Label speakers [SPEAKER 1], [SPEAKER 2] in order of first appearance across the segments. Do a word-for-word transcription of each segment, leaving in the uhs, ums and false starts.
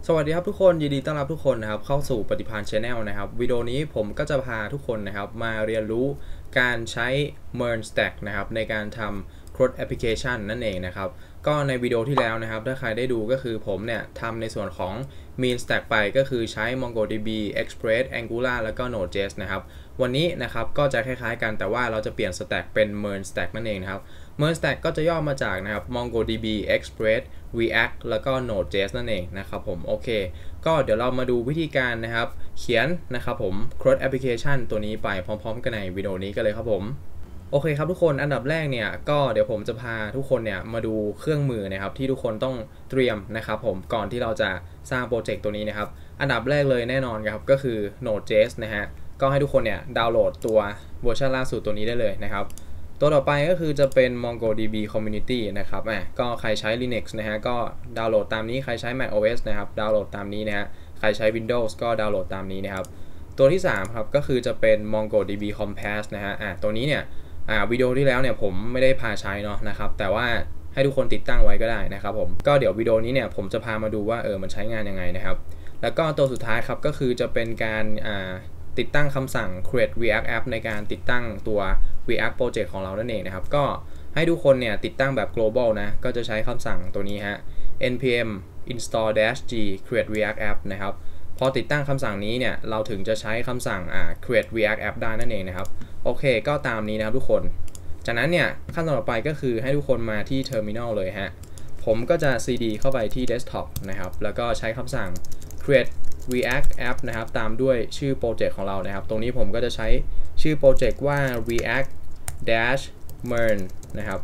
[SPEAKER 1] สวัสดีครับทุกคนยินดีต้อนรับทุกคนนะครับเข้าสู่ปฏิภาณ Channel นะครับวิดีโอนี้ผมก็จะพาทุกคนนะครับมาเรียนรู้การใช้ Merge Stack นะครับในการทำ Cross Application นั่นเองนะครับก็ในวิดีโอที่แล้วนะครับถ้าใครได้ดูก็คือผมเนี่ยทำในส่วนของ Mean Stack ไปก็คือใช้ MongoDB Express Angular แล้วก็ Node.js นะครับวันนี้นะครับก็จะคล้ายๆกันแต่ว่าเราจะเปลี่ยน Stack เป็น Merge Stack นั่นเองนะครับ Merge Stack ก็จะย่อมาจากนะครับ MongoDB Express React แล้วก็ Node.js นั่นเองนะครับผมโอเคก็เดี๋ยวเรามาดูวิธีการนะครับเขียนนะครับผม Cross Application ตัวนี้ไปพร้อมๆกันในวิดีโอนี้กันเลยครับผมโอเคครับทุกคนอันดับแรกเนี่ยก็เดี๋ยวผมจะพาทุกคนเนี่ยมาดูเครื่องมือนะครับที่ทุกคนต้องเตรียมนะครับผมก่อนที่เราจะสร้างโปรเจกต์ตัวนี้นะครับอันดับแรกเลยแน่นอนครับก็คือ Node.js นะฮะก็ให้ทุกคนเนี่ยดาวน์โหลดตัวเวอร์ชันล่าสุดตัวนี้ได้เลยนะครับตัวต่อไปก็คือจะเป็น MongoDB Community นะครับอ่ะก็ใครใช้ Linux นะฮะก็ดาวน์โหลดตามนี้ใครใช้ macOS นะครับดาวน์โหลดตามนี้นะฮะใครใช้ Windows ก็ดาวน์โหลดตามนี้นะครับตัวที่สามครับก็คือจะเป็น MongoDB Compass นะฮะอ่ะตัวนี้เนี่ยอ่าวิดีโอที่แล้วเนี่ยผมไม่ได้พาใช้เนาะนะครับแต่ว่าให้ทุกคนติดตั้งไว้ก็ได้นะครับผมก็เดี๋ยววิดีโอนี้เนี่ยผมจะพามาดูว่าเออมันใช้งานยังไงนะครับแล้วก็ตัวสุดท้ายครับก็คือจะเป็นการอ่าติดตั้งคำสั่ง create react app ในการติดตั้งตัว react project ของเรานั่นเองนะครับก็ให้ทุกคนเนี่ยติดตั้งแบบ global นะก็จะใช้คำสั่งตัวนี้ฮะ npm install-g create react app นะครับพอติดตั้งคำสั่งนี้เนี่ยเราถึงจะใช้คำสั่งอ่า create react app ได้นั่นเองนะครับโอเคก็ตามนี้นะครับทุกคนจากนั้นเนี่ยขั้นตอนต่อไปก็คือให้ทุกคนมาที่ terminal เลยฮะผมก็จะ cd เข้าไปที่ desktop นะครับแล้วก็ใช้คำสั่ง create react app นะครับตามด้วยชื่อโปรเจกต์ของเรานะครับตรงนี้ผมก็จะใช้ชื่อโปรเจกต์ว่า react dash merge นะครับ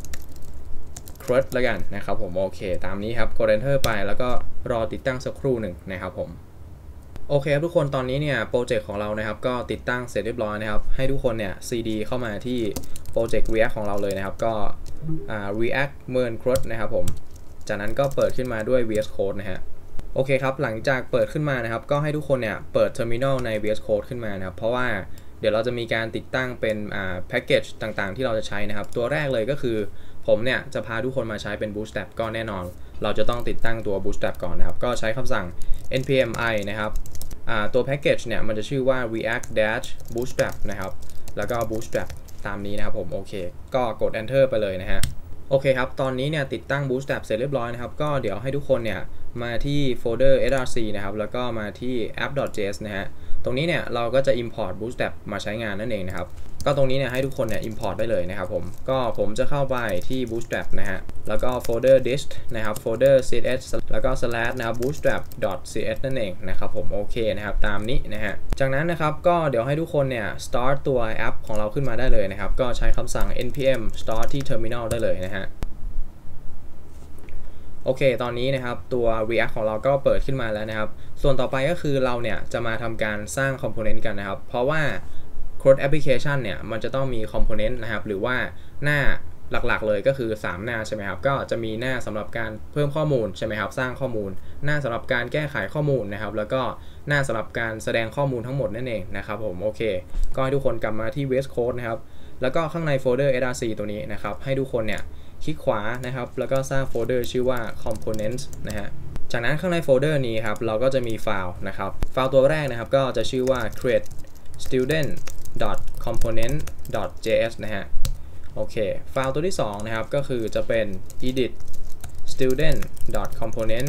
[SPEAKER 1] cross แล้วกันนะครับผมโอเคตามนี้ครับกด enter ไปแล้วก็รอติดตั้งสักครู่หนึ่งนะครับผมโอเคทุกคนตอนนี้เนี่ยโปรเจกต์ของเรานะครับก็ติดตั้งเสร็จเรียบร้อยนะครับให้ทุกคนเนี่ย cd เข้ามาที่โปรเจกต์ react ของเราเลยนะครับก็ react merge cross นะครับผมจากนั้นก็เปิดขึ้นมาด้วย vs code นะฮะโอเคครับหลังจากเปิดขึ้นมานะครับก็ให้ทุกคนเนี่ยเปิด terminal ใน vs code ขึ้นมานะครับเพราะว่าเดี๋ยวเราจะมีการติดตั้งเป็นอ่า package ต่างๆที่เราจะใช้นะครับตัวแรกเลยก็คือผมเนี่ยจะพาทุกคนมาใช้เป็น bootstrap ก็แน่นอนเราจะต้องติดตั้งตัว bootstrap ก่อนนะครับก็ใช้คำสั่ง npm i นะครับตัว package เนี่ยมันจะชื่อว่า react dash bootstrap นะครับแล้วก็ bootstrap ตามนี้นะครับผมโอเคก็กด enter ไปเลยนะฮะโอเคครับตอนนี้เนี่ยติดตั้ง bootstrap เสร็จเรียบร้อยนะครับก็เดี๋ยวให้ทุกคนเนี่ยมาที่โฟลเดอร์ src นะครับแล้วก็มาที่ app.js นะฮะตรงนี้เนี่ยเราก็จะ import bootstrap มาใช้งานนั่นเองนะครับก็ตรงนี้เนี่ยให้ทุกคนเนี่ย import ได้เลยนะครับผมก็ผมจะเข้าไปที่ bootstrap นะฮะแล้วก็โฟลเดอร์ dist นะครับโฟลเดอร์ cs แล้วก็ slash นะครับ bootstrap.cs นั่นเองนะครับผมโอเคนะครับตามนี้นะฮะจากนั้นนะครับก็เดี๋ยวให้ทุกคนเนี่ย start ตัวแอปของเราขึ้นมาได้เลยนะครับก็ใช้คำสั่ง npm start ที่ terminal ได้เลยนะฮะโอเคตอนนี้นะครับตัว React ของเราก็เปิดขึ้นมาแล้วนะครับส่วนต่อไปก็คือเราเนี่ยจะมาทำการสร้าง Component กันนะครับเพราะว่า Cross Application เนี่ยมันจะต้องมี Component นะครับหรือว่าหน้าหลักๆเลยก็คือสามหน้าใช่ไหมครับก็จะมีหน้าสำหรับการเพิ่มข้อมูลใช่ไหมครับสร้างข้อมูลหน้าสำหรับการแก้ไขข้อมูลนะครับแล้วก็หน้าสำหรับการแสดงข้อมูลทั้งหมดนั่นเองนะครับผมโอเคก็ให้ทุกคนกลับมาที่ VS Code นะครับแล้วก็ข้างในโฟลเดอร์ src ตัวนี้นะครับให้ทุกคนเนี่ยคลิกขวานะครับแล้วก็สร้างโฟลเดอร์ชื่อว่า components นะฮะจากนั้นข้างในโฟลเดอร์นี้ครับเราก็จะมีไฟล์นะครับไฟล์ตัวแรกนะครับก็จะชื่อว่า create student component js นะฮะโอเคไฟล์ตัวที่สองนะครับก็คือจะเป็น edit student component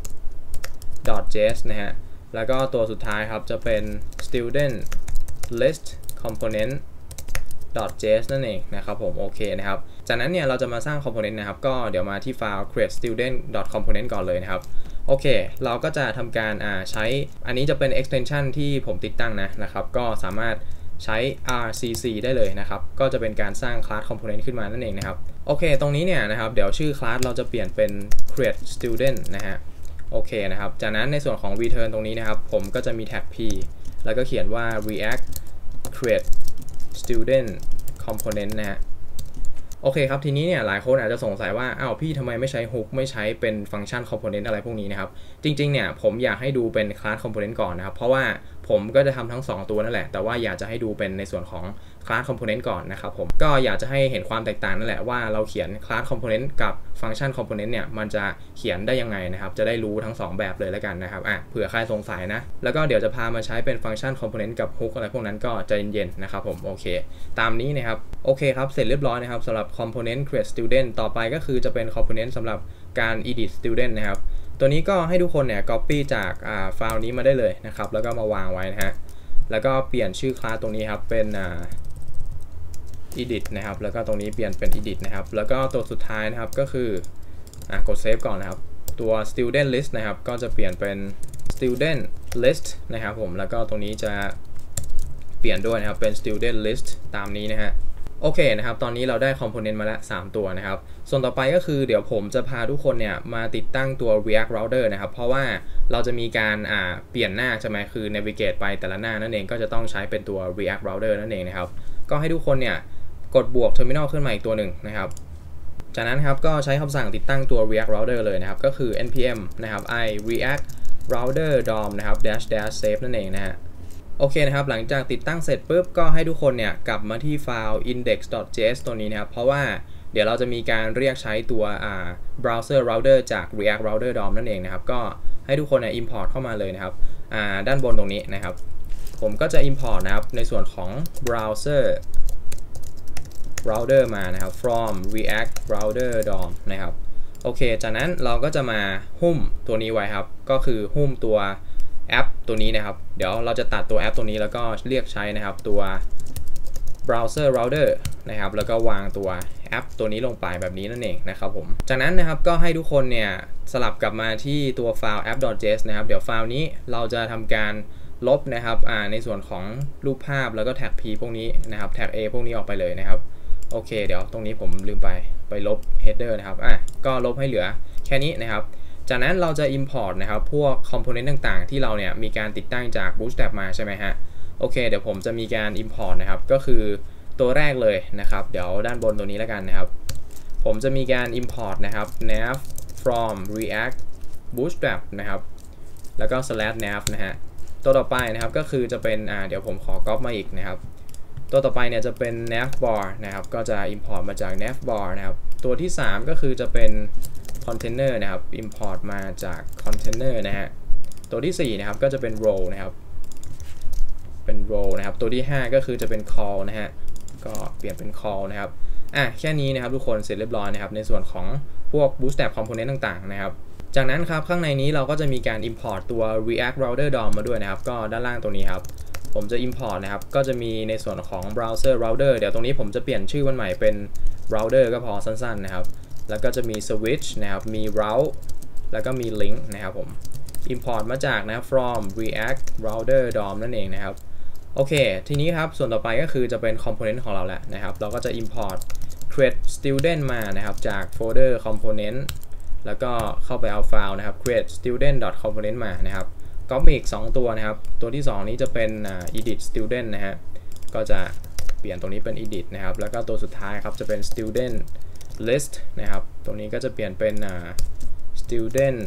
[SPEAKER 1] js นะฮะแล้วก็ตัวสุดท้ายครับจะเป็น student list component .js นั่นเองนะครับผมโอเคนะครับจากนั้นเนี่ยเราจะมาสร้าง component นะครับก็เดี๋ยวมาที่ไฟล์ create student component ก่อนเลยนะครับโอเคเราก็จะทำการอ่าใช้อันนี้จะเป็น extension ที่ผมติดตั้งนะนะครับก็สามารถใช้ rcc ได้เลยนะครับก็จะเป็นการสร้าง class component ขึ้นมานั่นเองนะครับโอเคตรงนี้เนี่ยนะครับเดี๋ยวชื่อ class เราจะเปลี่ยนเป็น create student นะฮะโอเคนะครับจากนั้นในส่วนของ return ตรงนี้นะครับผมก็จะมี tag p แล้วก็เขียนว่า react create student component นะฮะโอเคครับทีนี้เนี่ยหลายคนอาจจะสงสัยว่าอ้าวพี่ทำไมไม่ใช้ hook ไม่ใช้เป็นฟังก์ชัน component อะไรพวกนี้นะครับจริงๆเนี่ยผมอยากให้ดูเป็น class component ก่อนนะครับเพราะว่าผมก็จะทำทั้งสองตัวนั่นแหละแต่ว่าอยากจะให้ดูเป็นในส่วนของ class component ก่อนนะครับผมก็อยากจะให้เห็นความแตกต่างนั่นแหละว่าเราเขียน class component กับ function component เนี่ยมันจะเขียนได้ยังไงนะครับจะได้รู้ทั้งสองแบบเลยแล้วกันนะครับอ่ะเผื่อใครสงสัยนะแล้วก็เดี๋ยวจะพามาใช้เป็น function component กับ hook อะไรพวกนั้นก็ใจเย็นๆนะครับผมโอเคตามนี้นะครับโอเคครับเสร็จเรียบร้อยนะครับสำหรับ component create student ต่อไปก็คือจะเป็น component สำหรับการ edit student นะครับตัวนี้ก็ให้ทุกคนเนี่ย copy จากอ่าไฟล์นี้มาได้เลยนะครับแล้วก็มาวางไว้นะฮะแล้วก็เปลี่ยนชื่อคลาสตรงนี้ครับเป็นอ่า edit นะครับแล้วก็ตรงนี้เปลี่ยนเป็น edit นะครับแล้วก็ตัวสุดท้ายนะครับก็คืออ่ะกด save ก่อนนะครับตัว student list นะครับก็จะเปลี่ยนเป็น student list นะครับผมแล้วก็ตรงนี้จะเปลี่ยนด้วยนะครับเป็น student list ตามนี้นะฮะโอเคนะครับตอนนี้เราได้ component มาแล้วสามตัวนะครับส่วนต่อไปก็คือเดี๋ยวผมจะพาทุกคนเนี่ยมาติดตั้งตัว React Router นะครับเพราะว่าเราจะมีการอ่าเปลี่ยนหน้าใช่ไหมคือ navigate ไปแต่ละหน้านั่นเองก็จะต้องใช้เป็นตัว React Router นั่นเองนะครับก็ให้ทุกคนเนี่ยกดบวก terminal ขึ้นมาอีกตัวหนึ่งนะครับจากนั้นครับก็ใช้คำสั่งติดตั้งตัว React Router เลยนะครับก็คือ npm นะครับ i react router dom นะครับ dash dash save นั่นเองนะฮะโอเคนะครับหลังจากติดตั้งเสร็จปุ๊บก็ให้ทุกคนเนี่ยกลับมาที่ไฟล์ index.js ตัวนี้นะครับเพราะว่าเดี๋ยวเราจะมีการเรียกใช้ตัวอ่า browser router จาก react router dom นั่นเองนะครับก็ให้ทุกคนเนี่ย import เข้ามาเลยนะครับอ่าด้านบนตรงนี้นะครับผมก็จะ import นะครับในส่วนของ browser router มานะครับ from react router dom นะครับโอเคจากนั้นเราก็จะมาหุ้มตัวนี้ไว้ครับก็คือหุ้มตัวแอปตัวนี้นะครับเดี๋ยวเราจะตัดตัวแอปตัวนี้แล้วก็เรียกใช้นะครับตัว browser router นะครับแล้วก็วางตัวแอปตัวนี้ลงไปแบบนี้นั่นเองนะครับผมจากนั้นนะครับก็ให้ทุกคนเนี่ยสลับกลับมาที่ตัวไฟล์ app.js นะครับเดี๋ยวไฟล์นี้เราจะทำการลบนะครับอ่าในส่วนของรูปภาพแล้วก็แท็ก p พวกนี้นะครับแท็ก a พวกนี้ออกไปเลยนะครับโอเคเดี๋ยวตรงนี้ผมลืมไปไปลบ header นะครับอ่ะก็ลบให้เหลือแค่นี้นะครับจากนั้นเราจะ import นะครับพวก component ต่างๆที่เราเนี่ยมีการติดตั้งจาก bootstrap มาใช่ไหมฮะโอเคเดี๋ยวผมจะมีการ import นะครับก็คือตัวแรกเลยนะครับเดี๋ยวด้านบนตัวนี้แล้วกันนะครับผมจะมีการ import นะครับ nav from react bootstrap นะครับแล้วก็ slash nav นะฮะตัวต่อไปนะครับก็คือจะเป็นอ่าเดี๋ยวผมขอ copy มาอีกนะครับตัวต่อไปเนี่ยจะเป็น navbar นะครับก็จะ import มาจาก navbar นะครับตัวที่สามก็คือจะเป็น container นะครับ import มาจาก container นะฮะตัวที่สี่นะครับก็จะเป็น row นะครับเป็น row นะครับตัวที่ห้าก็คือจะเป็น call นะฮะก็เปลี่ยนเป็น call นะครับอ่ะแค่นี้นะครับทุกคนเสร็จเรียบร้อยนะครับในส่วนของพวก bootstrap component ต่างๆนะครับจากนั้นครับข้างในนี้เราก็จะมีการ import ตัว react router dom มาด้วยนะครับก็ด้านล่างตรงนี้ครับผมจะ import นะครับก็จะมีในส่วนของ browser router เดี๋ยวตรงนี้ผมจะเปลี่ยนชื่อมันใหม่เป็น router ก็พอสั้นๆนะครับแล้วก็จะมี switch นะครับมี route แล้วก็มี link นะครับผม import มาจากนะ from react router dom นั่นเองนะครับโอเคทีนี้ครับส่วนต่อไปก็คือจะเป็น component ของเราแหละนะครับเราก็จะ import create student มานะครับจากโฟลเดอร์ component แล้วก็เข้าไปเอาไฟล์นะครับ create student component มานะครับก็มีอีกสองตัวนะครับตัวที่สองนี้จะเป็น edit student นะฮะก็จะเปลี่ยนตรงนี้เป็น edit นะครับแล้วก็ตัวสุดท้ายครับจะเป็น student list นะครับตรงนี้ก็จะเปลี่ยนเป็น student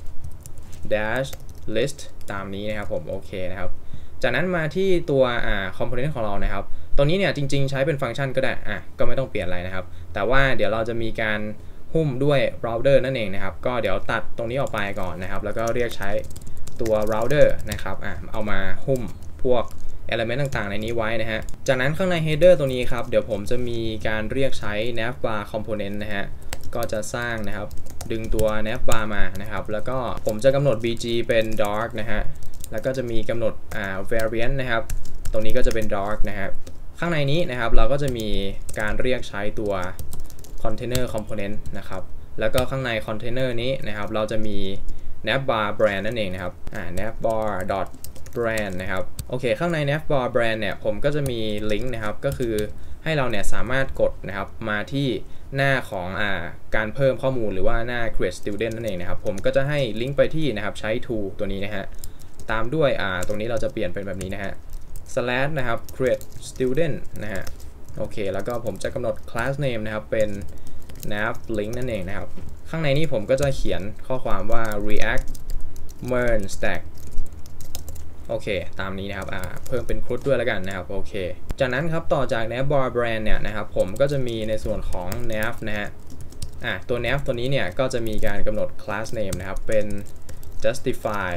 [SPEAKER 1] dash list ตามนี้นะครับผมโอเคนะครับจากนั้นมาที่ตัวอ่า component ของเรานะครับตัวนี้เนี่ยจริงๆใช้เป็นฟังก์ชันก็ได้อ่ะก็ไม่ต้องเปลี่ยนอะไรนะครับแต่ว่าเดี๋ยวเราจะมีการหุ้มด้วย router นั่นเองนะครับก็เดี๋ยวตัดตรงนี้ออกไปก่อนนะครับแล้วก็เรียกใช้ตัว router นะครับอ่ะเอามาหุ้มพวก element ต่างๆในนี้ไว้นะฮะจากนั้นข้างใน header ตัวนี้ครับเดี๋ยวผมจะมีการเรียกใช้ navbar component นะฮะก็จะสร้างนะครับดึงตัว navbar มานะครับแล้วก็ผมจะกำหนด bg เป็น dark นะฮะแล้วก็จะมีกำหนดอ่า variant นะครับตรงนี้ก็จะเป็น dark นะครับข้างในนี้นะครับเราก็จะมีการเรียกใช้ตัว container component นะครับแล้วก็ข้างใน container นี้นะครับเราจะมี navbar brand นั่นเองนะครับอ่า navbar dot brand นะครับโอเคข้างใน navbar brand เนี่ยผมก็จะมีลิงก์นะครับก็คือให้เราเนี่ยสามารถกดนะครับมาที่หน้าของอ่าการเพิ่มข้อมูลหรือว่าหน้า create student นั่นเองนะครับผมก็จะให้ลิงก์ไปที่นะครับใช้ tool ตัวนี้นะฮะตามด้วยอ่าตรงนี้เราจะเปลี่ยนเป็นแบบนี้นะฮะ slash นะครับ create student นะฮะโอเคแล้วก็ผมจะกำหนด class name นะครับเป็น nav link นั่นเองนะครับข้างในนี้ผมก็จะเขียนข้อความว่า react merge stack โอเคตามนี้นะครับอ่าเพิ่มเป็นครุฑด้วยแล้วกันนะครับโอเคจากนั้นครับต่อจาก navbar brand เนี่ยนะครับผมก็จะมีในส่วนของ nav นะฮะอ่ะตัว nav ตัวนี้เนี่ยก็จะมีการกำหนด class name นะครับเป็น justify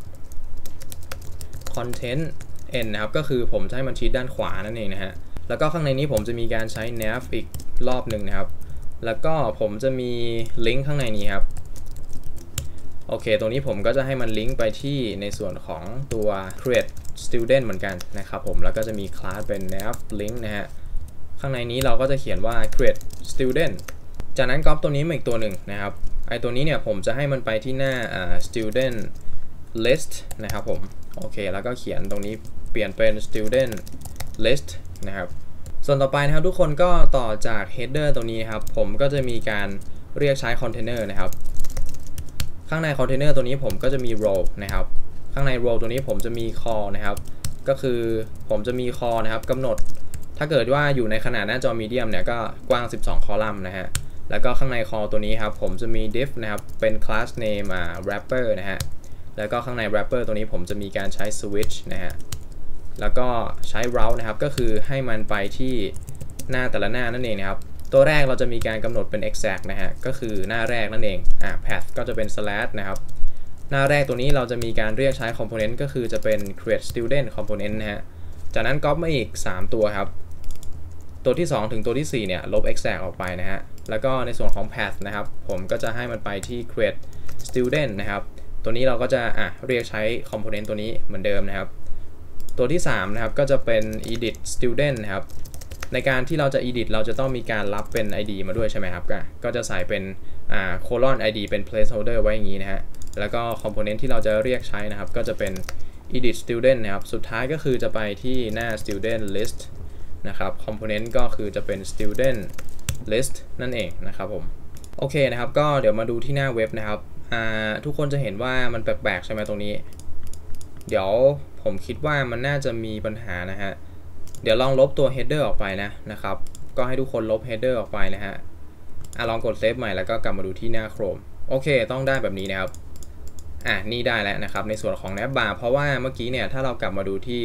[SPEAKER 1] content n นะครับก็คือผมจะให้มันชี้ด้านขวานั่นเองนะฮะแล้วก็ข้างในนี้ผมจะมีการใช้ nav อีกรอบหนึ่งนะครับแล้วก็ผมจะมีลิงก์ข้างในนี้ครับโอเคตรงนี้ผมก็จะให้มันลิงก์ไปที่ในส่วนของตัว create student เหมือนกันนะครับผมแล้วก็จะมีคลาสเป็น nav link นะฮะข้างในนี้เราก็จะเขียนว่า create student จากนั้นก๊อปตัวนี้มาอีกตัวหนึ่งนะครับไอตัวนี้เนี่ยผมจะให้มันไปที่หน้า student list นะครับผมโอเคแล้วก็เขียนตรงนี้เปลี่ยนเป็น student list นะครับส่วนต่อไปนะครับทุกคนก็ต่อจาก header ตรงนี้ครับผมก็จะมีการเรียกใช้ container นะครับข้างใน container ตัวนี้ผมก็จะมี row นะครับข้างใน row ตัวนี้ผมจะมี call นะครับก็คือผมจะมี call นะครับกำหนดถ้าเกิดว่าอยู่ในขนาดหน้าจอ medium เนี่ยก็กว้างสิบสองคอลัมน์นะฮะแล้วก็ข้างใน call ตัวนี้ครับผมจะมี div นะครับเป็น class name อ่า wrapper นะฮะแล้วก็ข้างใน wrapper ตัวนี้ผมจะมีการใช้ switch นะฮะแล้วก็ใช้ route นะครับก็คือให้มันไปที่หน้าแต่ละหน้านั่นเองนะครับตัวแรกเราจะมีการกำหนดเป็น exact นะฮะก็คือหน้าแรกนั่นเองอ่า path ก็จะเป็น slash นะครับหน้าแรกตัวนี้เราจะมีการเรียกใช้ component ก็คือจะเป็น create student component นะฮะจากนั้นก๊อปมาอีกสามตัวครับตัวที่สองถึงตัวที่สี่เนี่ยลบ exact ออกไปนะฮะแล้วก็ในส่วนของ path นะครับผมก็จะให้มันไปที่ create student นะครับตัวนี้เราก็จะอ่ะเรียกใช้ component ตัวนี้เหมือนเดิมนะครับตัวที่สามนะครับก็จะเป็น edit student นะครับในการที่เราจะ edit เราจะต้องมีการรับเป็น ไอ ดี มาด้วยใช่ไหมครับก็จะใส่เป็นอ่า colon ไอ ดี เป็น placeholder ไว้อย่างนี้นะฮะแล้วก็ component ที่เราจะเรียกใช้นะครับก็จะเป็น edit student นะครับสุดท้ายก็คือจะไปที่หน้า student list นะครับ component ก็คือจะเป็น student list นั่นเองนะครับผมโอเคนะครับก็เดี๋ยวมาดูที่หน้าเว็บนะครับทุกคนจะเห็นว่ามันแปลกๆใช่ไหมตรงนี้เดี๋ยวผมคิดว่ามันน่าจะมีปัญหานะฮะเดี๋ยวลองลบตัว header ออกไปนะนะครับก็ให้ทุกคนลบ header ออกไปนะฮะอ่ะลองกดเซฟใหม่แล้วก็กลับมาดูที่หน้า Chrome โอเคต้องได้แบบนี้นะครับอ่ะนี่ได้แล้วนะครับในส่วนของ navbar เพราะว่าเมื่อกี้เนี่ยถ้าเรากลับมาดูที่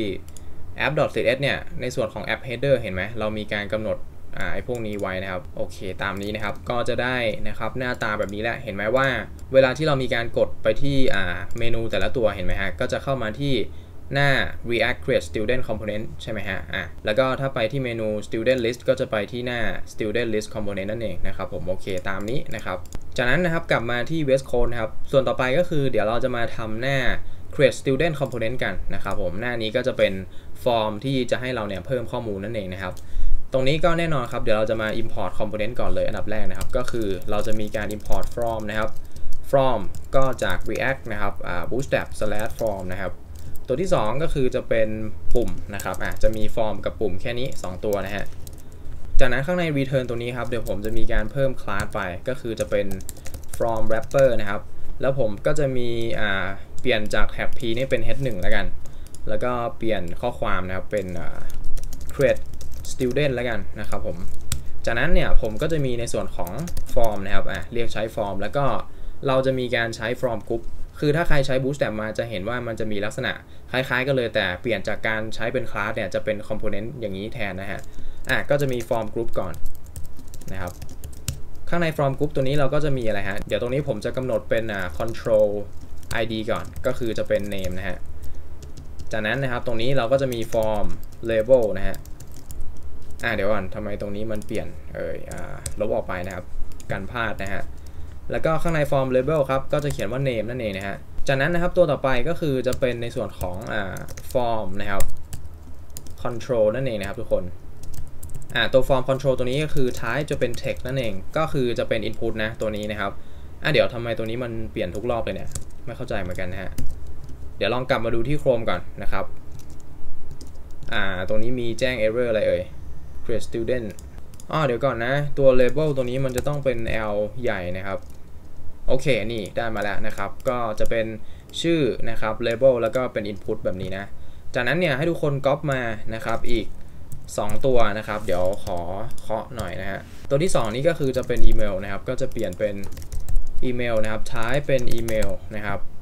[SPEAKER 1] app.cs เนี่ยในส่วนของ app header เห็นไหมเรามีการกำหนดอ่าไอ้พวกนี้ไว้นะครับโอเคตามนี้นะครับก็จะได้นะครับหน้าตาแบบนี้แหละเห็นไหมว่าเวลาที่เรามีการกดไปที่อ่าเมนูแต่ละตัวเห็นไหมฮะก็จะเข้ามาที่หน้า react create student component ใช่ไหมฮะอ่ะแล้วก็ถ้าไปที่เมนู student list ก็จะไปที่หน้า student list component นั่นเองนะครับผมโอเคตามนี้นะครับจากนั้นนะครับกลับมาที่ West Code นะครับส่วนต่อไปก็คือเดี๋ยวเราจะมาทำหน้า create student component กันนะครับผมหน้านี้ก็จะเป็นฟอร์มที่จะให้เราเนี่ยเพิ่มข้อมูลนั่นเองนะครับตรงนี้ก็แน่นอนครับเดี๋ยวเราจะมา import component ก่อนเลยอันดับแรกนะครับก็คือเราจะมีการ import from นะครับ from ก็จาก react นะครับ bootstrap slash from นะครับตัวที่สองก็คือจะเป็นปุ่มนะครับอ่ะจะมี form กับปุ่มแค่นี้สองตัวนะฮะจากนั้นข้างใน return ตัวนี้ครับเดี๋ยวผมจะมีการเพิ่ม class ไปก็คือจะเป็น from wrapper นะครับแล้วผมก็จะมีอ่าเปลี่ยนจาก tab p นี่เป็น head หนึ่งแล้วกันแล้วก็เปลี่ยนข้อความนะครับเป็น create student แล้วกันนะครับผมจากนั้นเนี่ยผมก็จะมีในส่วนของ form นะครับอ่ะเรียกใช้ form แล้วก็เราจะมีการใช้ from group คือถ้าใครใช้ bootstrap มาจะเห็นว่ามันจะมีลักษณะคล้ายๆกันเลยแต่เปลี่ยนจากการใช้เป็น class เนี่ยจะเป็น component อย่างนี้แทนนะฮะอ่ะก็จะมี from group ก่อนนะครับข้างใน from group ตัวนี้เราก็จะมีอะไรฮะเดี๋ยวตรงนี้ผมจะกำหนดเป็นอ่า control ไอ ดี ก่อนก็คือจะเป็น name นะฮะจากนั้นนะครับตรงนี้เราก็จะมี form label นะฮะอ่าเดี๋ยวก่อนทำไมตรงนี้มันเปลี่ยนเอ่ยอ่าลบออกไปนะครับกันพลาดนะฮะแล้วก็ข้างใน form label ครับก็จะเขียนว่า name นั่นเองนะฮะจากนั้นนะครับตัวต่อไปก็คือจะเป็นในส่วนของอ่า form นะครับ control นั่นเองนะครับทุกคนอ่าตัว form control ตัวนี้ก็คือ type จะเป็น text นั่นเองก็คือจะเป็น input นะตัวนี้นะครับอ่าเดี๋ยวทำไมตัวนี้มันเปลี่ยนทุกรอบเลยเนี่ยไม่เข้าใจเหมือนกันนะฮะเดี๋ยวลองกลับมาดูที่ Chrome ก่อนนะครับอ่าตรงนี้มีแจ้ง error อะไรเอ่ยcreate student อ๋อเดี๋ยวก่อนนะตัว label ตัวนี้มันจะต้องเป็น L ใหญ่นะครับโอเคนี่ได้มาแล้วนะครับก็จะเป็นชื่อนะครับ label แล้วก็เป็น input แบบนี้นะจากนั้นเนี่ยให้ทุกคนก๊อปมานะครับอีกสองตัวนะครับเดี๋ยวขอเคาะหน่อยนะฮะตัวที่สองนี้ก็คือจะเป็นอีเมลนะครับก็จะเปลี่ยนเป็นอีเมลนะครับท้ายเป็นอีเมลนะครับ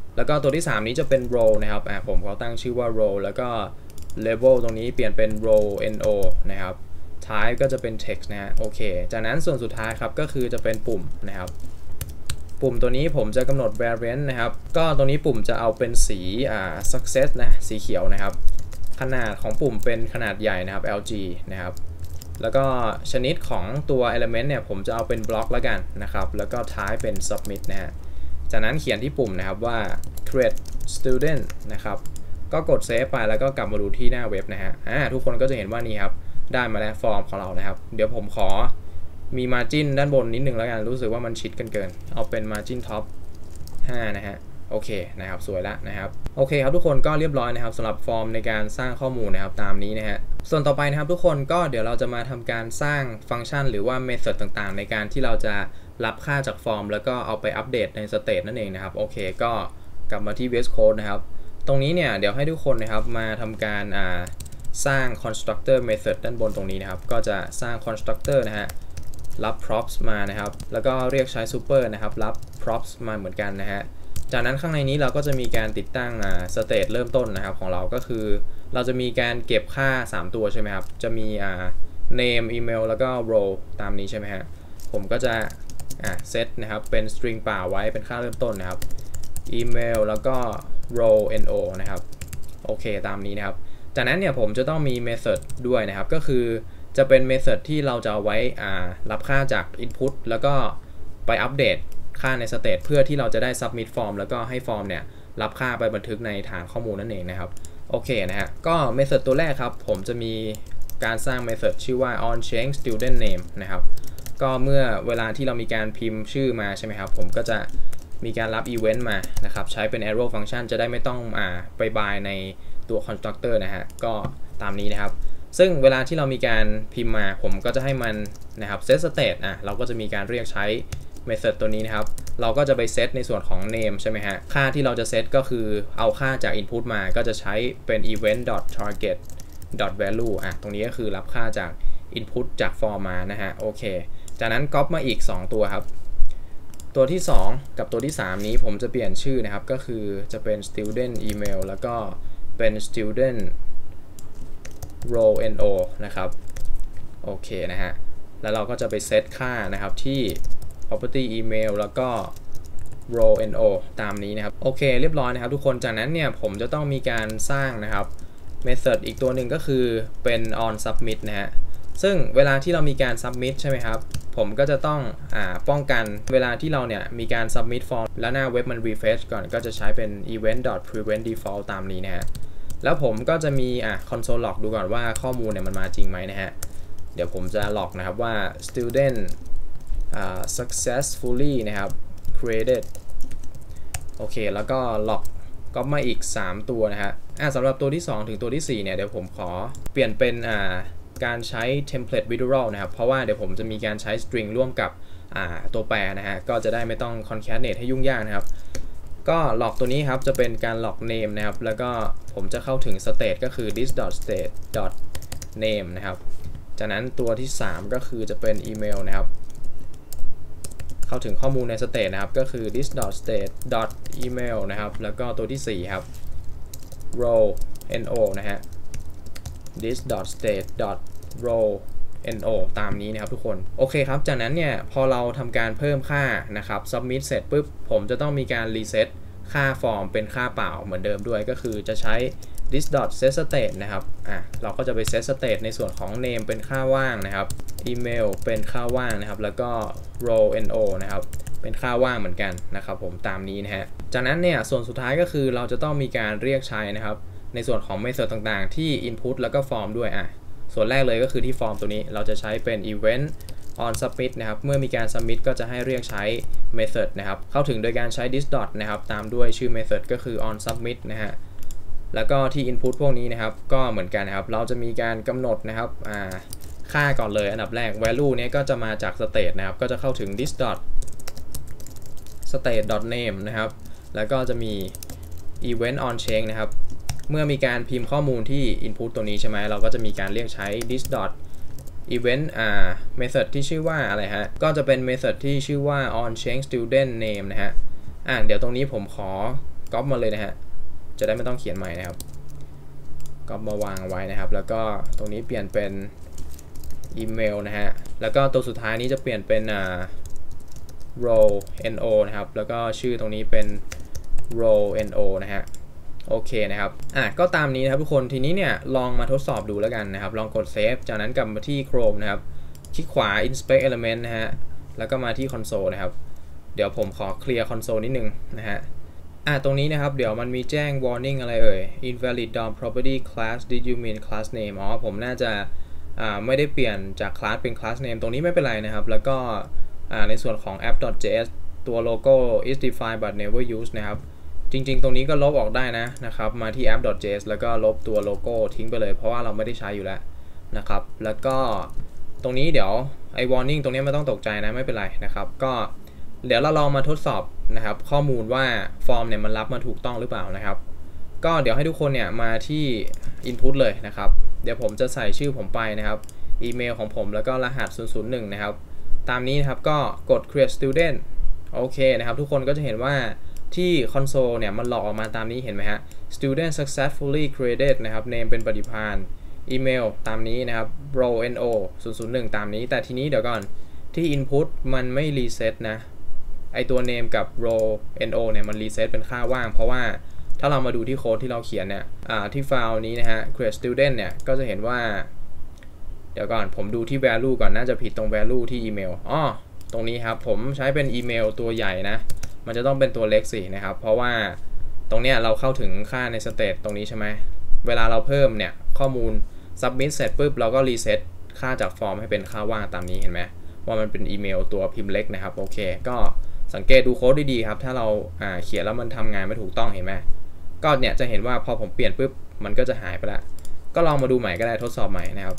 [SPEAKER 1] แล้วก็ตัวที่สามนี้จะเป็น role นะครับอ่าผมเขาตั้งชื่อว่า role แล้วก็ label ตรงนี้เปลี่ยนเป็น role no นะครับ type ก็จะเป็น text นะฮะโอเคจากนั้นส่วนสุดท้ายครับก็คือจะเป็นปุ่มนะครับปุ่มตัวนี้ผมจะกำหนด variant นะครับก็ตรงนี้ปุ่มจะเอาเป็นสีอ่า success นะสีเขียวนะครับขนาดของปุ่มเป็นขนาดใหญ่นะครับ แอล จี นะครับแล้วก็ชนิดของตัว element เนี่ยผมจะเอาเป็นบล็อกแล้วกันนะครับแล้วก็ type เป็น submit นะฮะจากนั้นเขียนที่ปุ่มนะครับว่า create student นะครับก็กด save ไปแล้วก็กลับมาดูที่หน้าเว็บนะฮะอ่าทุกคนก็จะเห็นว่านี่ครับได้มาแล้วฟอร์มของเรานะครับเดี๋ยวผมขอมี margin ด้านบนนิดนึงแล้วกันรู้สึกว่ามันชิดกันเกินเอาเป็น margin top ห้านะฮะโอเคนะครับสวยแล้วนะครับโอเคครับทุกคนก็เรียบร้อยนะครับสำหรับฟอร์มในการสร้างข้อมูลนะครับตามนี้นะฮะส่วนต่อไปนะครับทุกคนก็เดี๋ยวเราจะมาทำการสร้างฟังก์ชันหรือว่าเมธอดต่างๆในการที่เราจะรับค่าจากฟอร์มแล้วก็เอาไปอัปเดตในสเตทนั่นเองนะครับโอเคก็กลับมาที่ วี เอส Code นะครับตรงนี้เนี่ยเดี๋ยวให้ทุกคนนะครับมาทำการอ่าสร้าง constructor method ด้านบนตรงนี้นะครับก็จะสร้าง constructor นะฮะรับ props มานะครับแล้วก็เรียกใช้ super นะครับรับ props มาเหมือนกันนะฮะจากนั้นข้างในนี้เราก็จะมีการติดตั้งอ่า state เริ่มต้นนะครับของเราก็คือเราจะมีการเก็บค่าสามตัวใช่ไหมครับจะมีอ่า name email แล้วก็ role ตามนี้ใช่ไหมฮะผมก็จะอ่า set นะครับเป็น string เปล่าไว้เป็นค่าเริ่มต้นนะครับ email แล้วก็ role no นะครับโอเคตามนี้นะครับจากนั้นเนี่ยผมจะต้องมี method ด้วยนะครับก็คือจะเป็น method ที่เราจะเอาไว้อ่ารับค่าจาก input แล้วก็ไปอัปเดตค่าใน state เพื่อที่เราจะได้ submit form แล้วก็ให้ form เนี่ยรับค่าไปบันทึกในฐานข้อมูลนั่นเองนะครับโอเคนะฮะก็ method ตัวแรกครับผมจะมีการสร้าง method ชื่อว่า on change student name นะครับก็เมื่อเวลาที่เรามีการพิมพ์ชื่อมาใช่ไหมครับผมก็จะมีการรับ event มานะครับใช้เป็น arrow function จะได้ไม่ต้องอ่าไป bind ในตัว constructor นะฮะก็ตามนี้นะครับซึ่งเวลาที่เรามีการพิมพ์มาผมก็จะให้มันนะครับ set state อ่ะเราก็จะมีการเรียกใช้ method ตัวนี้นะครับเราก็จะไปเซตในส่วนของ name ใช่ไหมฮะค่าที่เราจะเซตก็คือเอาค่าจาก input มาก็จะใช้เป็น event target value อ่ะตรงนี้ก็คือรับค่าจาก input จาก form มานะฮะโอเคจากนั้น ก๊อป มาอีกสองตัวครับตัวที่สองกับตัวที่สามนี้ผมจะเปลี่ยนชื่อนะครับก็คือจะเป็น student email แล้วก็เป็น student role no นะครับโอเคนะฮะแล้วเราก็จะไปเซตค่านะครับที่ property email แล้วก็ role no ตามนี้นะครับโอเคเรียบร้อยนะครับทุกคนจากนั้นเนี่ยผมจะต้องมีการสร้างนะครับ method อีกตัวหนึ่งก็คือเป็น on submit นะฮะซึ่งเวลาที่เรามีการ submit ใช่ไหมครับผมก็จะต้องอ่าป้องกันเวลาที่เราเนี่ยมีการ submit form แล้วหน้าเว็บมัน refresh ก่อนก็จะใช้เป็น event prevent default ตามนี้นะฮะแล้วผมก็จะมีอ่ะ console log ดูก่อนว่าข้อมูลเนี่ยมันมาจริงไหมนะฮะเดี๋ยวผมจะ log นะครับว่า student uh, successfully นะครับ created โอเคแล้วก็ log ก็มาอีกสามตัวนะฮะอ่ะสำหรับตัวที่สองถึงตัวที่สี่เนี่ยเดี๋ยวผมขอเปลี่ยนเป็นอ่าการใช้ template literal นะครับเพราะว่าเดี๋ยวผมจะมีการใช้ string ร่วมกับตัวแปรนะฮะก็จะได้ไม่ต้อง concatenate ให้ยุ่งยากนะครับก็ log ตัวนี้ครับจะเป็นการ log name นะครับแล้วก็ผมจะเข้าถึง state ก็คือ this.state.name นะครับจากนั้นตัวที่สามก็คือจะเป็น email นะครับเข้าถึงข้อมูลใน state นะครับก็คือ this.state.email นะครับแล้วก็ตัวที่สี่ครับ role no นะฮะ this.state.role no ตามนี้นะครับทุกคนโอเคครับจากนั้นเนี่ยพอเราทำการเพิ่มค่านะครับ submit เสร็จปุ๊บผมจะต้องมีการ reset ค่าฟอร์มเป็นค่าเปล่าเหมือนเดิมด้วยก็คือจะใช้ this.setState นะครับอ่ะเราก็จะไป set state ในส่วนของ name เป็นค่าว่างนะครับ email เป็นค่าว่างนะครับแล้วก็ role no นะครับเป็นค่าว่างเหมือนกันนะครับผมตามนี้นะฮะจากนั้นเนี่ยส่วนสุดท้ายก็คือเราจะต้องมีการเรียกใช้นะครับในส่วนของ method ต่างๆที่ input แล้วก็ form ด้วยอ่ะส่วนแรกเลยก็คือที่ form ตัวนี้เราจะใช้เป็น event on submit นะครับเมื่อมีการ submit ก็จะให้เรียกใช้ method นะครับเข้าถึงโดยการใช้ this dot นะครับตามด้วยชื่อ method ก็คือ on submit นะฮะแล้วก็ที่ input พวกนี้นะครับก็เหมือนกันนะครับเราจะมีการกำหนดนะครับอ่าค่าก่อนเลยอันดับแรก value เนี้ยก็จะมาจาก state นะครับก็จะเข้าถึง this dot state dot name นะครับแล้วก็จะมี event on change นะครับเมื่อมีการพิมพ์ข้อมูลที่ input ตัวนี้ใช่ไหมเราก็จะมีการเรียกใช้ this dot event อ่า method ที่ชื่อว่าอะไรฮะก็จะเป็น method ที่ชื่อว่า on change student name นะฮะอ่าเดี๋ยวตรงนี้ผมขอก๊อปมาเลยนะฮะจะได้ไม่ต้องเขียนใหม่นะครับก๊อปมาวางไว้นะครับแล้วก็ตรงนี้เปลี่ยนเป็นอีเมลนะฮะแล้วก็ตัวสุดท้ายนี้จะเปลี่ยนเป็นอ่า role no นะครับแล้วก็ชื่อตรงนี้เป็น role no นะฮะโอเคนะครับอ่ะก็ตามนี้นะครับทุกคนทีนี้เนี่ยลองมาทดสอบดูแล้วกันนะครับลองกด save จากนั้นกลับมาที่ Chrome นะครับคลิกขวา inspect element นะฮะแล้วก็มาที่ console นะครับเดี๋ยวผมขอเคลียร์ console นิดนึงนะฮะอ่ะตรงนี้นะครับเดี๋ยวมันมีแจ้ง warning อะไรเอ่ย invalid dom property class did you mean class name อ๋อผมน่าจะอ่าไม่ได้เปลี่ยนจาก class เป็น class name ตรงนี้ไม่เป็นไรนะครับแล้วก็อ่าในส่วนของ app.js ตัวโลโก้ is defined but never used นะครับจริงๆตรงนี้ก็ลบออกได้นะนะครับมาที่ app.js แล้วก็ลบตัวโลโก้ทิ้งไปเลยเพราะว่าเราไม่ได้ใช้อยู่แล้วนะครับแล้วก็ตรงนี้เดี๋ยวไอ้ warning ตรงนี้ไม่ต้องตกใจนะไม่เป็นไรนะครับก็เดี๋ยวเราลองมาทดสอบนะครับข้อมูลว่าฟอร์มเนี่ยมันรับมาถูกต้องหรือเปล่านะครับก็เดี๋ยวให้ทุกคนเนี่ยมาที่ input เลยนะครับเดี๋ยวผมจะใส่ชื่อผมไปนะครับอีเมลของผมแล้วก็รหัสศูนย์ ศูนย์ หนึ่งนะครับตามนี้นะครับก็กด create student โอเคนะครับทุกคนก็จะเห็นว่าที่คอนโซลเนี่ยมันหลอกออกมาตามนี้เห็นไหมฮะ student successfully created นะครับ name เป็นปฏิพานอีเมลตามนี้นะครับ role no ศูนย์ ศูนย์ หนึ่งตามนี้แต่ทีนี้เดี๋ยวก่อนที่ input มันไม่ reset นะไอตัว name กับ role no เนี่ยมัน reset เป็นค่าว่างเพราะว่าถ้าเรามาดูที่โค้ดที่เราเขียนเนี่ยที่ไฟล์นี้นะฮะ create student เนี่ยก็จะเห็นว่าเดี๋ยวก่อนผมดูที่ value ก่อนน่าจะผิดตรง value ที่อีเมลอ๋อตรงนี้ครับผมใช้เป็นอีเมลตัวใหญ่นะมันจะต้องเป็นตัวเล็กสินะครับเพราะว่าตรงเนี้ยเราเข้าถึงค่าในสเตตตรงนี้ใช่ไหมเวลาเราเพิ่มเนี่ยข้อมูล submit เสร็จปุ๊บเราก็รีเซ็ตค่าจากฟอร์มให้เป็นค่าว่างตามนี้เห็นไหมว่ามันเป็นอีเมลตัวพิมพ์เล็กนะครับโอเคก็สังเกตดูโค้ดดีๆครับถ้าเราอ่าเขียนแล้วมันทำงานไม่ถูกต้องเห็นไหมก็เนี่ยจะเห็นว่าพอผมเปลี่ยนปุ๊บมันก็จะหายไปละก็ลองมาดูใหม่ก็ได้ทดสอบใหม่นะครับ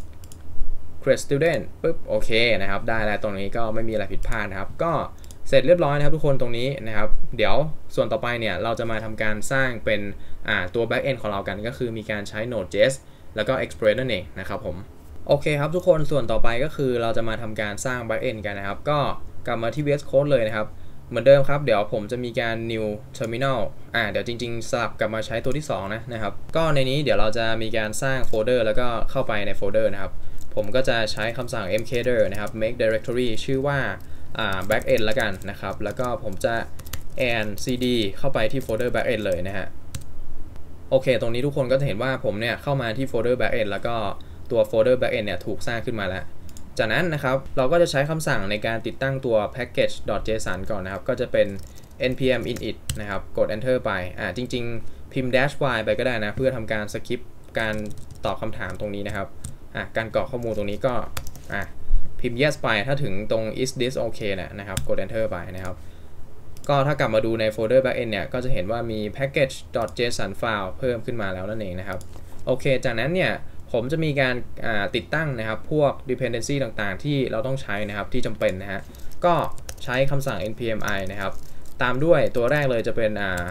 [SPEAKER 1] create student ปุ๊บโอเคนะครับได้แล้วตรงนี้ก็ไม่มีอะไรผิดพลาดนะครับก็เสร็จเรียบร้อยนะครับทุกคนตรงนี้นะครับเดี๋ยวส่วนต่อไปเนี่ยเราจะมาทำการสร้างเป็นตัว backend ของเรากันก็คือมีการใช้ Node.js แล้วก็ Express นั่นเองนะครับผมโอเคครับทุกคนส่วนต่อไปก็คือเราจะมาทำการสร้าง backend กันนะครับก็กลับมาที่ วี เอส Code เลยนะครับเหมือนเดิมครับเดี๋ยวผมจะมีการ new terminal อ่าเดี๋ยวจริงๆสลับกลับมาใช้ตัวที่สองนะนะครับก็ในนี้เดี๋ยวเราจะมีการสร้างโฟลเดอร์แล้วก็เข้าไปในโฟลเดอร์นะครับผมก็จะใช้คำสั่ง mkdir นะครับ make directory ชื่อว่าbackend แล้วกันนะครับแล้วก็ผมจะ add cd เข้าไปที่โฟลเดอร์ backend เลยนะฮะโอเคตรงนี้ทุกคนก็จะเห็นว่าผมเนี่ยเข้ามาที่โฟลเดอร์ backend แล้วก็ตัวโฟลเดอร์ backend เนี่ยถูกสร้างขึ้นมาแล้วจากนั้นนะครับเราก็จะใช้คำสั่งในการติดตั้งตัว package.json ก่อนนะครับก็จะเป็น npm init นะครับกด enter ไปอ่าจริงๆพิมพ์ dash y ไปก็ได้นะเพื่อทำการสคิปการตอบคำถามตรงนี้นะครับอ่ะการกรอกข้อมูลตรงนี้ก็อ่ะพิมพ์ yes ไปถ้าถึงตรง is this okay นะนะครับกด enter ไปนะครับก็ถ้ากลับมาดูในโฟลเดอร์ backend เนี่ยก็จะเห็นว่ามี package.json file เพิ่มขึ้นมาแล้วนั่นเองนะครับโอเคจากนั้นเนี่ยผมจะมีการติดตั้งนะครับพวก dependency ต่างๆที่เราต้องใช้นะครับที่จำเป็นนะฮะก็ใช้คำสั่ง npm i นะครับตามด้วยตัวแรกเลยจะเป็น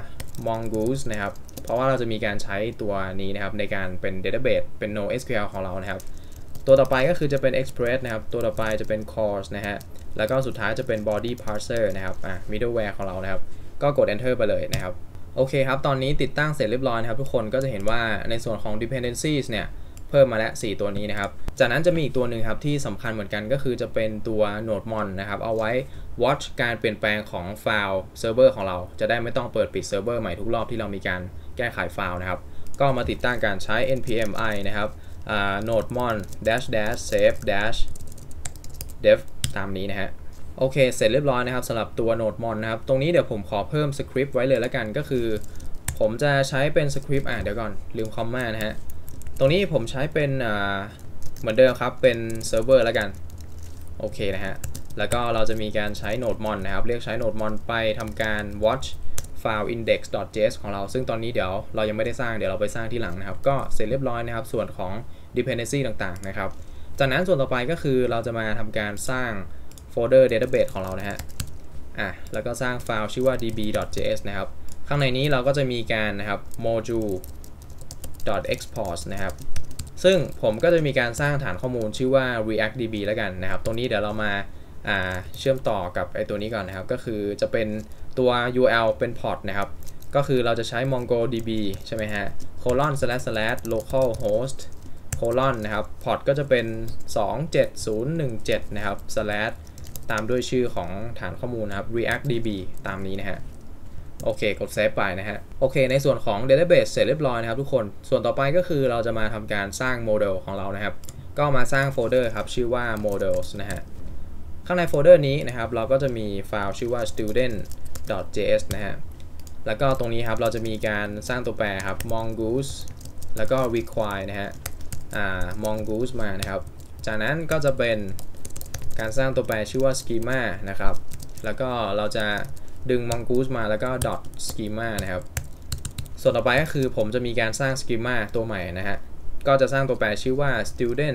[SPEAKER 1] mongoose นะครับเพราะว่าเราจะมีการใช้ตัวนี้นะครับในการเป็น database เป็น NoSQL ของเรานะครับตัวต่อไปก็คือจะเป็น express นะครับตัวต่อไปจะเป็น cors นะฮะแล้วก็สุดท้ายจะเป็น body parser นะครับอ่ะ middleware ของเรานะครับก็กด enter ไปเลยนะครับโอเคครับตอนนี้ติดตั้งเสร็จเรียบร้อยนะครับทุกคนก็จะเห็นว่าในส่วนของ dependencies เนี่ยเพิ่มมาแล้วสี่ตัวนี้นะครับจากนั้นจะมีอีกตัวหนึ่งครับที่สำคัญเหมือนกันก็คือจะเป็นตัว nodemon นะครับเอาไว้ watch การเปลี่ยนแปลงของไฟล์เซิร์ฟเวอร์ของเราจะได้ไม่ต้องเปิดปิดเซิร์ฟเวอร์ใหม่ทุกรอบที่เรามีการแก้ไขไฟล์นะครับก็มาติดตั้งการใช้ npm i นะครับ nodemon dash dash save dash dev ตามนี้นะฮะโอเคเสร็จเรียบร้อยนะครับสำหรับตัว nodemon นะครับตรงนี้เดี๋ยวผมขอเพิ่มสคริปต์ไว้เลยแล้วกันก็คือผมจะใช้เป็นสคริปต์อ่ะเดี๋ยวก่อนลืมคอมมานะฮะตรงนี้ผมใช้เป็นเหมือนเดิมครับเป็นเซิร์ฟเวอร์แล้วกันโอเคนะฮะแล้วก็เราจะมีการใช้ nodemon นะครับเรียกใช้ nodemon ไปทำการ watch file index.js ของเราซึ่งตอนนี้เดี๋ยวเรายังไม่ได้สร้างเดี๋ยวเราไปสร้างที่หลังนะครับก็เสร็จเรียบร้อยนะครับส่วนของ dependency ต่างๆนะครับจากนั้นส่วนต่อไปก็คือเราจะมาทำการสร้างโฟลเดอร์ database ของเรานะฮะอ่ะแล้วก็สร้างไฟล์ชื่อว่า db.js นะครับข้างในนี้เราก็จะมีการนะครับ module .export นะครับซึ่งผมก็จะมีการสร้างฐานข้อมูลชื่อว่า reactdb แล้วกันนะครับตรงนี้เดี๋ยวเรามาเชื่อมต่อกับไอตัวนี้ก่อนนะครับก็คือจะเป็นตัว ยู อาร์ แอล เป็น port นะครับก็คือเราจะใช้ MongoDB ใช่ไหมฮะ colon slash slash localhost colon นะครับ port ก็จะเป็น สอง เจ็ด ศูนย์ หนึ่ง เจ็ด นะครับ slash ตามด้วยชื่อของฐานข้อมูลนะครับ reactdb ตามนี้นะฮะโอเคกดเซฟไปนะฮะโอเคในส่วนของ database เสร็จเรียบร้อยนะครับทุกคนส่วนต่อไปก็คือเราจะมาทำการสร้างโมเดลของเรานะครับก็มาสร้างโฟลเดอร์ครับชื่อว่า models นะฮะข้างในโฟลเดอร์นี้นะครับเราก็จะมีไฟล์ชื่อว่า student.js นะฮะแล้วก็ตรงนี้ครับเราจะมีการสร้างตัวแปรครับ mongoose แล้วก็ require นะฮะอ่า mongoose มานะครับจากนั้นก็จะเป็นการสร้างตัวแปรชื่อว่า schema นะครับแล้วก็เราจะดึง mongoose มาแล้วก็ dot schema นะครับส่วนต่อไปก็คือผมจะมีการสร้าง schema ตัวใหม่นะฮะก็จะสร้างตัวแปรชื่อว่า student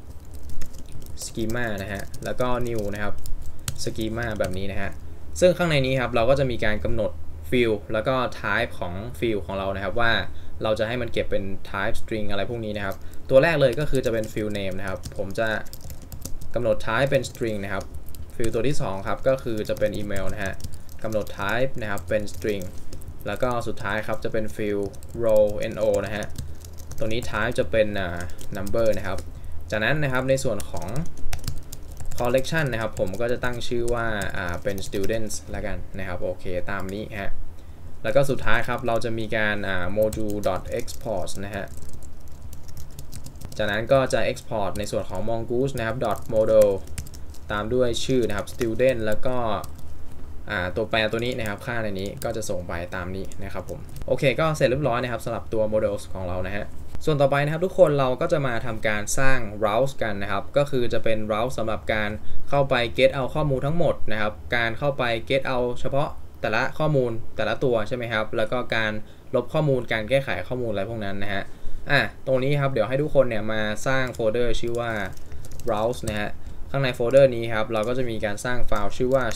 [SPEAKER 1] schema นะฮะแล้วก็ new นะครับ schema แบบนี้นะฮะซึ่งข้างในนี้ครับเราก็จะมีการกำหนด field แล้วก็ type ของ field ของเรานะครับว่าเราจะให้มันเก็บเป็น type string อะไรพวกนี้นะครับตัวแรกเลยก็คือจะเป็น field name นะครับผมจะกำหนด type เป็น string นะครับ field ตัวที่สองครับก็คือจะเป็น email นะฮะกำหนด type นะครับเป็น string แล้วก็สุดท้ายครับจะเป็น field row no นะฮะตัวนี้ type จะเป็น uh, number นะครับจากนั้นนะครับในส่วนของ collection นะครับผมก็จะตั้งชื่อว่าอ่าเป็น students แล้วกันนะครับโอเคตามนี้ฮะแล้วก็สุดท้ายครับเราจะมีการอ่า module.export นะฮะจากนั้นก็จะ export ในส่วนของ mongoose นะครับ .model ตามด้วยชื่อนะครับ student แล้วก็ตัวแปรตัวนี้นะครับค่าในนี้ก็จะส่งไปตามนี้นะครับผมโอเคก็เสร็จเรียบร้อยนะครับสำหรับตัว models ของเรานะฮะส่วนต่อไปนะครับทุกคนเราก็จะมาทำการสร้าง route กันนะครับก็คือจะเป็น route สำหรับการเข้าไป get เอาข้อมูลทั้งหมดนะครับการเข้าไป get เอาเฉพาะแต่ละข้อมูลแต่ละตัวใช่ไหมครับแล้วก็การลบข้อมูลการแก้ไขข้อมูลอะไรพวกนั้นนะฮะอ่ะตรงนี้ครับเดี๋ยวให้ทุกคนเนี่ยมาสร้างโฟลเดอร์ชื่อว่า route นะฮะข้างในโฟลเดอร์นี้ครับเราก็จะมีการสร้างไฟล์ชื่อว่า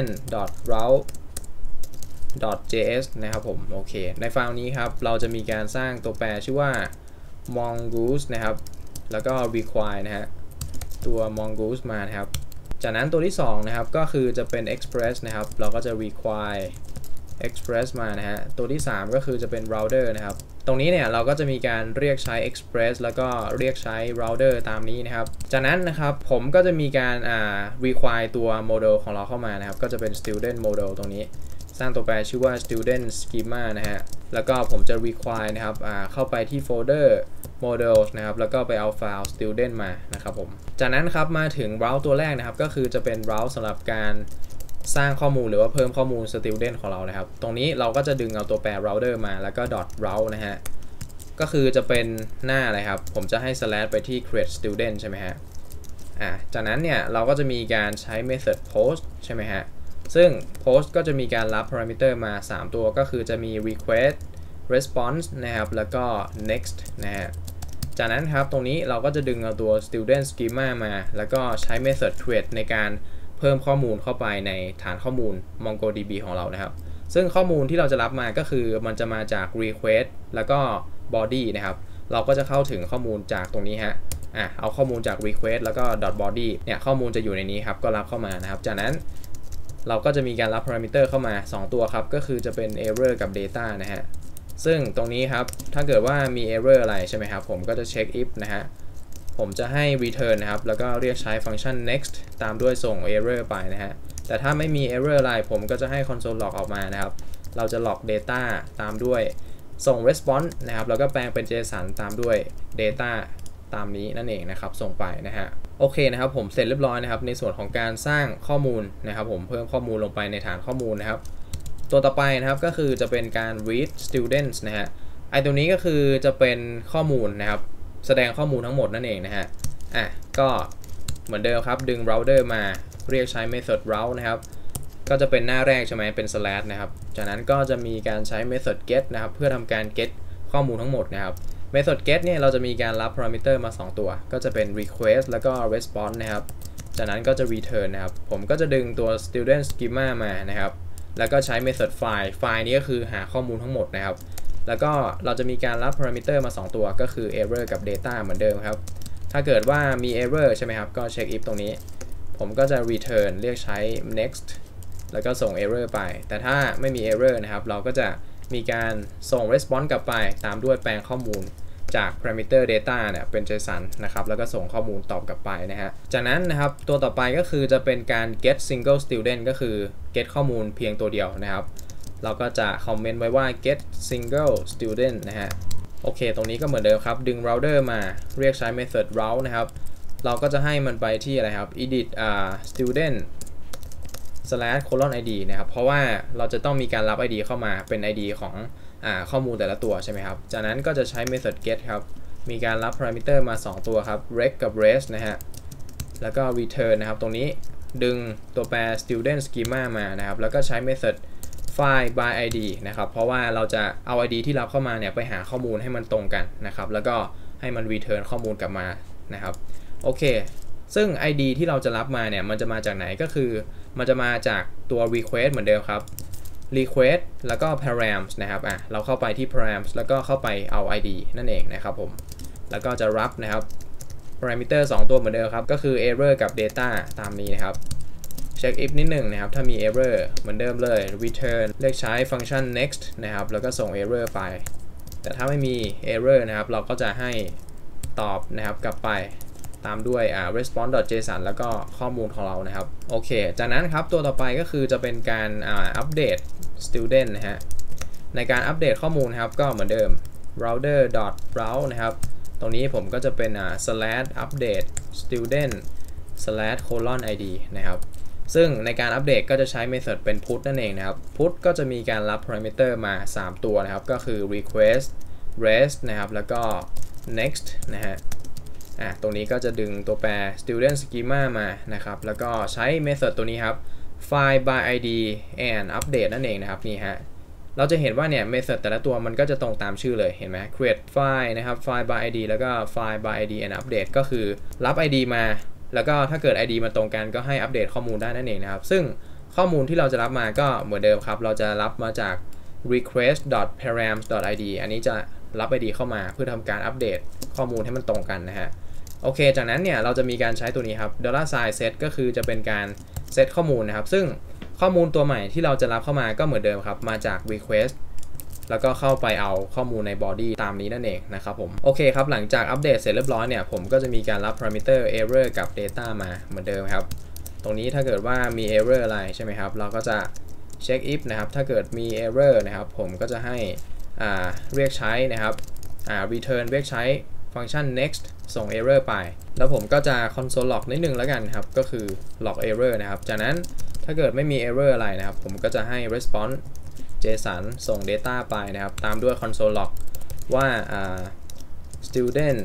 [SPEAKER 1] student.route.js นะครับผมโอเคในไฟล์นี้ครับเราจะมีการสร้างตัวแปรชื่อว่า mongoose นะครับแล้วก็ require นะฮะตัว mongoose มานะครับจากนั้นตัวที่สองนะครับก็คือจะเป็น express นะครับเราก็จะ require express มานะฮะตัวที่สามก็คือจะเป็น router นะครับตรงนี้เนี่ยเราก็จะมีการเรียกใช้ express แล้วก็เรียกใช้ router ตามนี้นะครับจากนั้นนะครับผมก็จะมีการอ่า require ตัว model ของเราเข้ามานะครับก็จะเป็น student model ตรงนี้สร้างตัวแปรชื่อว่า student schema นะฮะแล้วก็ผมจะ require นะครับอ่าเข้าไปที่โฟลเดอร์ models นะครับแล้วก็ไปเอาไฟล์ student มานะครับผมจากนั้นครับมาถึง route ตัวแรกนะครับก็คือจะเป็น route สำหรับการสร้างข้อมูลหรือว่าเพิ่มข้อมูล student ของเรานะครับตรงนี้เราก็จะดึงเอาตัวแปร router มาแล้วก็ dot route นะฮะก็คือจะเป็นหน้าอะไรครับผมจะให้ slash ไปที่ create student ใช่ไหมฮะอ่าจากนั้นเนี่ยเราก็จะมีการใช้ method post ใช่ไหมฮะซึ่ง post ก็จะมีการรับ parameter มาสามตัวก็คือจะมี request response นะครับแล้วก็ next นะฮะจากนั้นครับตรงนี้เราก็จะดึงเอาตัว student schema มาแล้วก็ใช้ method create ในการเพิ่มข้อมูลเข้าไปในฐานข้อมูล MongoDB ของเรานะครับซึ่งข้อมูลที่เราจะรับมาก็คือมันจะมาจาก request แล้วก็ body นะครับเราก็จะเข้าถึงข้อมูลจากตรงนี้ฮะอ่ะเอาข้อมูลจาก request แล้วก็ .body เนี่ยข้อมูลจะอยู่ในนี้ครับก็รับเข้ามานะครับจากนั้นเราก็จะมีการรับ parameter เข้ามาสองตัวครับก็คือจะเป็น error กับ data นะฮะซึ่งตรงนี้ครับถ้าเกิดว่ามี error อะไรใช่ไหมครับผมก็จะเช็ค if นะฮะผมจะให้ return นะครับแล้วก็เรียกใช้ฟังก์ชัน next ตามด้วยส่ง error ไปนะฮะแต่ถ้าไม่มี error อะไรผมก็จะให้ console log ออกมานะครับเราจะ log data ตามด้วยส่ง response นะครับแล้วก็แปลงเป็น JSON ตามด้วย data ตามนี้นั่นเองนะครับส่งไปนะฮะโอเคนะครับผมเสร็จเรียบร้อยนะครับในส่วนของการสร้างข้อมูลนะครับผมเพิ่มข้อมูลลงไปในฐานข้อมูลนะครับตัวต่อไปนะครับก็คือจะเป็นการ read students นะฮะไอตัวนี้ก็คือจะเป็นข้อมูลนะครับแสดงข้อมูลทั้งหมดนั่นเองนะฮะอ่ะก็เหมือนเดิมครับดึง router มาเรียกใช้ method route นะครับก็จะเป็นหน้าแรกใช่ไหมเป็น slash นะครับจากนั้นก็จะมีการใช้ method get นะครับเพื่อทำการ get ข้อมูลทั้งหมดนะครับ method get เนี่ยเราจะมีการรับ parameter มาสองตัวก็จะเป็น request แล้วก็ response นะครับจากนั้นก็จะ return นะครับผมก็จะดึงตัว student schema มานะครับแล้วก็ใช้ method file file นี้ก็คือหาข้อมูลทั้งหมดนะครับแล้วก็เราจะมีการรับ parameter มาสองตัวก็คือ error กับ data เหมือนเดิมครับถ้าเกิดว่ามี error ใช่ไหมครับก็เช็ค if ตรงนี้ผมก็จะ return เรียกใช้ next แล้วก็ส่ง error ไปแต่ถ้าไม่มี error นะครับเราก็จะมีการส่ง response กลับไปตามด้วยแปลงข้อมูลจาก parameter data เนี่ยเป็น JSON นะครับแล้วก็ส่งข้อมูลตอบกลับไปนะฮะจากนั้นนะครับตัวต่อไปก็คือจะเป็นการ get single student ก็คือ get ข้อมูลเพียงตัวเดียวนะครับเราก็จะคอมเมนต์ไว้ว่า get single student นะฮะโอเคตรงนี้ก็เหมือนเดิมครับดึง router มาเรียกใช้ method route นะครับเราก็จะให้มันไปที่อะไรครับ edit uh, student slash colon id นะครับเพราะว่าเราจะต้องมีการรับ ไอ ดี เข้ามาเป็น ไอ ดี ของอ่าข้อมูลแต่ละตัวใช่ไหมครับจากนั้นก็จะใช้ method get ครับมีการรับ parameter มาสองตัวครับ rec กับ res นะฮะแล้วก็ return นะครับตรงนี้ดึงตัวแปร student schema มานะครับแล้วก็ใช้ method find by ไอ ดี นะครับเพราะว่าเราจะเอา ไอ ดี ที่รับเข้ามาเนี่ยไปหาข้อมูลให้มันตรงกันนะครับแล้วก็ให้มัน return ข้อมูลกลับมานะครับโอเคซึ่ง ไอ ดี ที่เราจะรับมาเนี่ยมันจะมาจากไหนก็คือมันจะมาจากตัว request เหมือนเดิมครับ request แล้วก็ params นะครับอ่ะเราเข้าไปที่ params แล้วก็เข้าไปเอา ไอ ดี นั่นเองนะครับผมแล้วก็จะรับนะครับ parameter สองตัวเหมือนเดิมครับก็คือ error กับ data ตามนี้นะครับเช็ค if นิดหนึ่งนะครับถ้ามี error เหมือนเดิมเลย return เรียกใช้ฟังก์ชัน next นะครับแล้วก็ส่ง error ไปแต่ถ้าไม่มี error นะครับเราก็จะให้ตอบนะครับกลับไปตามด้วยอ่า response.json แล้วก็ข้อมูลของเรานะครับโอเคจากนั้นครับตัวต่อไปก็คือจะเป็นการอ่าอัปเดต student นะฮะในการอัปเดตข้อมูลนะครับก็เหมือนเดิม router.route นะครับตรงนี้ผมก็จะเป็นอ่า slash update student slash colon id นะครับซึ่งในการอัปเดตก็จะใช้ method เป็น put นั่นเองนะครับ put ก็จะมีการรับ parameter มาสามตัวนะครับก็คือ request res นะครับแล้วก็ next นะฮะอ่ะตรงนี้ก็จะดึงตัวแปร student schema มานะครับแล้วก็ใช้ method ตัวนี้ครับ find by id and update นั่นเองนะครับนี่ฮะเราจะเห็นว่าเนี่ย method แต่ละตัวมันก็จะตรงตามชื่อเลยเห็นไหม create file นะครับ find by id แล้วก็ find by id and update ก็คือรับ ไอ ดี มาแล้วก็ถ้าเกิด ไอ ดี มาตรงกันก็ให้อัปเดตข้อมูลได้นั่นเองนะครับซึ่งข้อมูลที่เราจะรับมาก็เหมือนเดิมครับเราจะรับมาจาก request.params.id อันนี้จะรับ ไอ ดี เข้ามาเพื่อทำการอัปเดตข้อมูลให้มันตรงกันนะฮะโอเคจากนั้นเนี่ยเราจะมีการใช้ตัวนี้ครับ dollar sign set ก็คือจะเป็นการเซตข้อมูลนะครับซึ่งข้อมูลตัวใหม่ที่เราจะรับเข้ามาก็เหมือนเดิมครับมาจาก request แล้วก็เข้าไปเอาข้อมูลใน body ตามนี้นั่นเองนะครับผมโอเคครับหลังจากอัปเดตเสร็จเรียบร้อยเนี่ยผมก็จะมีการรับ parameter error กับ data มาเหมือนเดิมครับตรงนี้ถ้าเกิดว่ามี error อะไรใช่ไหมครับเราก็จะเช็ค if นะครับถ้าเกิดมี error นะครับผมก็จะให้อ่าเรียกใช้นะครับอ่า return เรียกใช้ฟังก์ชัน next ส่ง error ไปแล้วผมก็จะ console log นิดนึงแล้วกันครับก็คือ log error นะครับจากนั้นถ้าเกิดไม่มี error อะไรนะครับผมก็จะให้ response JSON ส่ง data ไปนะครับตามด้วย console log ว่า uh, student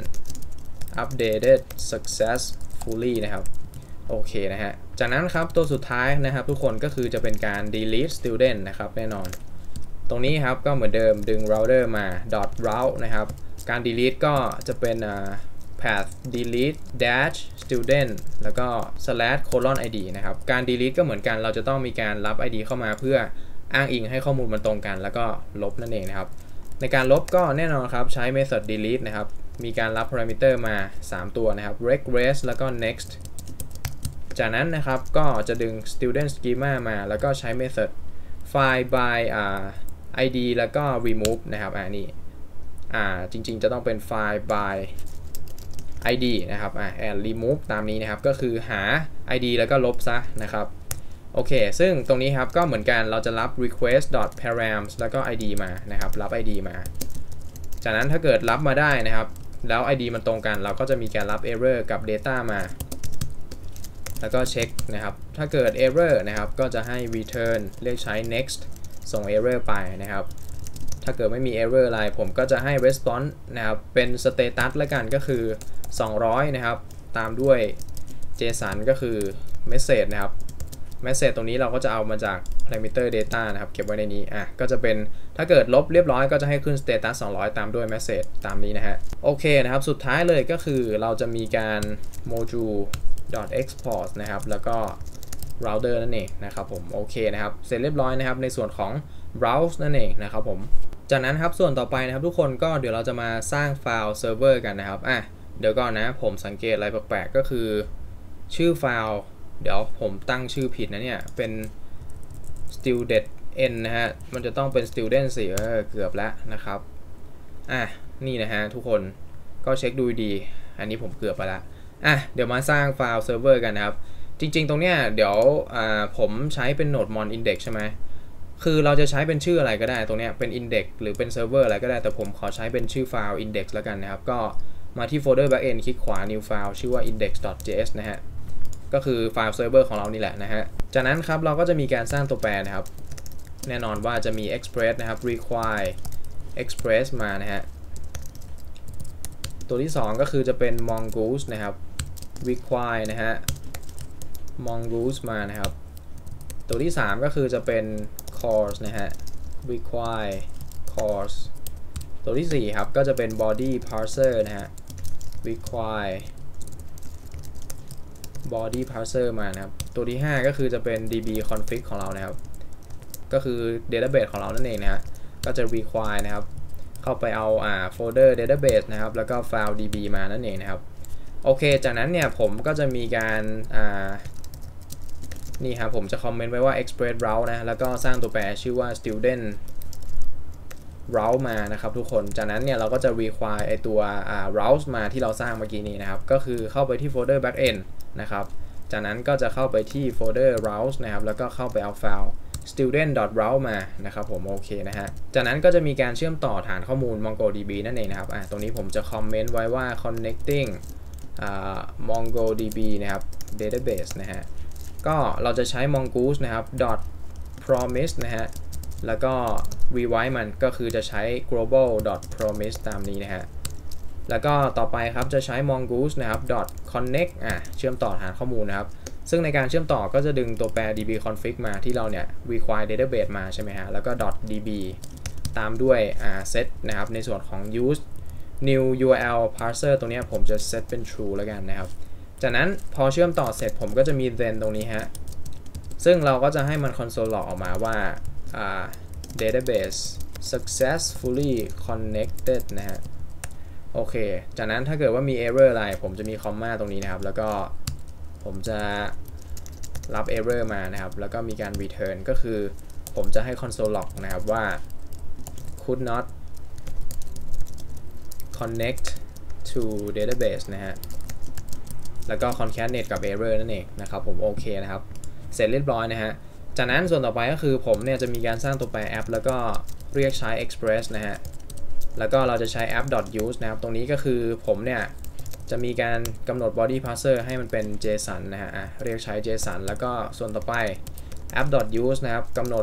[SPEAKER 1] updated successfully นะครับโอเคนะฮะจากนั้นครับตัวสุดท้ายนะครับทุกคนก็คือจะเป็นการ delete student นะครับแน่นอนตรงนี้ครับก็เหมือนเดิมดึง router มา dot route นะครับการ delete ก็จะเป็น uh, path delete dash student แล้วก็ slash colon id นะครับการ delete ก็เหมือนกันเราจะต้องมีการรับ ไอ ดี เข้ามาเพื่ออ้างอิงให้ข้อมูลมันตรงกันแล้วก็ลบนั่นเองนะครับในการลบก็แน่นอนครับใช้ method delete นะครับมีการรับ parameter มาสามตัวนะครับ rec res แล้วก็ next จากนั้นนะครับก็จะดึง student schema มาแล้วก็ใช้ method find by อ่า ไอ ดี แล้วก็ remove นะครับอ่านี่อ่าจริงๆจะต้องเป็น find by ไอ ดี นะครับอ่า and remove ตามนี้นะครับก็คือหา ไอ ดี แล้วก็ลบซะนะครับโอเคซึ่งตรงนี้ครับก็เหมือนกันเราจะรับ request.params แล้วก็ ไอ ดี มานะครับรับ ไอ ดี มาจากนั้นถ้าเกิดรับมาได้นะครับแล้ว ไอ ดี มันตรงกันเราก็จะมีการรับ error กับ data มาแล้วก็เช็คนะครับถ้าเกิด error นะครับก็จะให้ return เรียกใช้ next ส่ง error ไปนะครับถ้าเกิดไม่มี error อะไรผมก็จะให้ response นะครับเป็น status ละกันก็คือสองร้อยนะครับตามด้วย JSON ก็คือ message นะครับ message ตรงนี้เราก็จะเอามาจาก parameter data นะครับเก็บไว้ในนี้อ่ะก็จะเป็นถ้าเกิดลบเรียบร้อยก็จะให้ขึ้น status สองร้อยตามด้วย message ตามนี้นะฮะโอเคนะครับสุดท้ายเลยก็คือเราจะมีการ module .export นะครับแล้วก็ router นั่นเองนะครับผมโอเคนะครับเสร็จเรียบร้อยนะครับในส่วนของ browse นั่นเองนะครับผมจากนั้นครับส่วนต่อไปนะครับทุกคนก็เดี๋ยวเราจะมาสร้างไฟล์เซิร์ฟเวอร์กันนะครับอ่ะเดี๋ยวก่อนนะผมสังเกตอะไรแปลกๆก็คือชื่อไฟล์เดี๋ยวผมตั้งชื่อผิดนะเนี่ยเป็น student n นะฮะมันจะต้องเป็น student สิเออเกือบแล้วนะครับอ่ะนี่นะฮะทุกคนก็เช็คดูดีอันนี้ผมเกือบไปแล้วอ่ะเดี๋ยวมาสร้างไฟล์เซิร์ฟเวอร์กันนะครับจริงๆตรงเนี้ยเดี๋ยวอ่าผมใช้เป็น node mon index ใช่ไหมคือเราจะใช้เป็นชื่ออะไรก็ได้ตรงเนี้ยเป็น index หรือเป็นเซิร์ฟเวอร์อะไรก็ได้แต่ผมขอใช้เป็นชื่อไฟล์ index แล้วกันนะครับก็มาที่โฟลเดอร์ backend คลิกขวา new file ชื่อว่า index.js นะฮะก็คือไฟล์เซิร์ฟเวอร์ของเรานี่แหละนะฮะจากนั้นครับเราก็จะมีการสร้างตัวแปรนะครับแน่นอนว่าจะมี express นะครับ require express มานะฮะตัวที่สองก็คือจะเป็น mongoose นะครับ require นะฮะ mongoose มานะครับตัวที่สามก็คือจะเป็น course นะฮะ require course ตัวที่สี่ครับก็จะเป็น body parser นะฮะ require body parser มานะครับตัวที่ห้าก็คือจะเป็น db config ของเรานะครับก็คือ database ของเรานั่นเองนะฮะก็จะ require นะครับเข้าไปเอาอ่าโฟลเดอร์ database นะครับแล้วก็ไฟล์ db มานั่นเองนะครับโอเคจากนั้นเนี่ยผมก็จะมีการอ่านี่ครับผมจะคอมเมนต์ไว้ว่า express route นะแล้วก็สร้างตัวแปรชื่อว่า student route มานะครับทุกคนจากนั้นเนี่ยเราก็จะ require ไอตัวอ่า route มาที่เราสร้างเมื่อกี้นี้นะครับก็คือเข้าไปที่โฟลเดอร์ backend นะครับจากนั้นก็จะเข้าไปที่โฟลเดอร์ route นะครับแล้วก็เข้าไปเอาไฟล์ student.route มานะครับผมโอเคนะฮะจากนั้นก็จะมีการเชื่อมต่อฐานข้อมูล MongoDB นั่นเองนะครับอ่ะตรงนี้ผมจะคอมเมนต์ไว้ว่า connecting อ่า MongoDB นะครับ database นะฮะก็เราจะใช้ mongoose นะครับ .promise นะฮะแล้วก็ rewrite มันก็คือจะใช้ global .promise ตามนี้นะฮะแล้วก็ต่อไปครับจะใช้ mongoose นะครับ .connect อ่ะเชื่อมต่อฐานข้อมูลนะครับซึ่งในการเชื่อมต่อก็จะดึงตัวแปร db config มาที่เราเนี่ย require database มาใช่ไหมฮะแล้วก็ .db ตามด้วยอ่า set นะครับในส่วนของ use new url parser ตรงนี้ผมจะ set เป็น true แล้วกันนะครับจากนั้นพอเชื่อมต่อเสร็จผมก็จะมี then ตรงนี้ฮะซึ่งเราก็จะให้มัน console log ออกมาว่าอ่า database successfully connected นะฮะโอเคจากนั้นถ้าเกิดว่ามี error อะไรผมจะมี comma ตรงนี้นะครับแล้วก็ผมจะรับ error มานะครับแล้วก็มีการ return ก็คือผมจะให้ console log นะครับว่า could not connect to database นะฮะแล้วก็ concatenate กับ error นั่นเองนะครับผมโอเคนะครับเสร็จเรียบร้อยนะฮะจากนั้นส่วนต่อไปก็คือผมเนี่ยจะมีการสร้างตัวแปรแอปแล้วก็เรียกใช้ express นะฮะแล้วก็เราจะใช้ app.use นะครับตรงนี้ก็คือผมเนี่ยจะมีการกำหนด body parser ให้มันเป็น json นะฮะเรียกใช้ json แล้วก็ส่วนต่อไป app.use นะครับกำหนด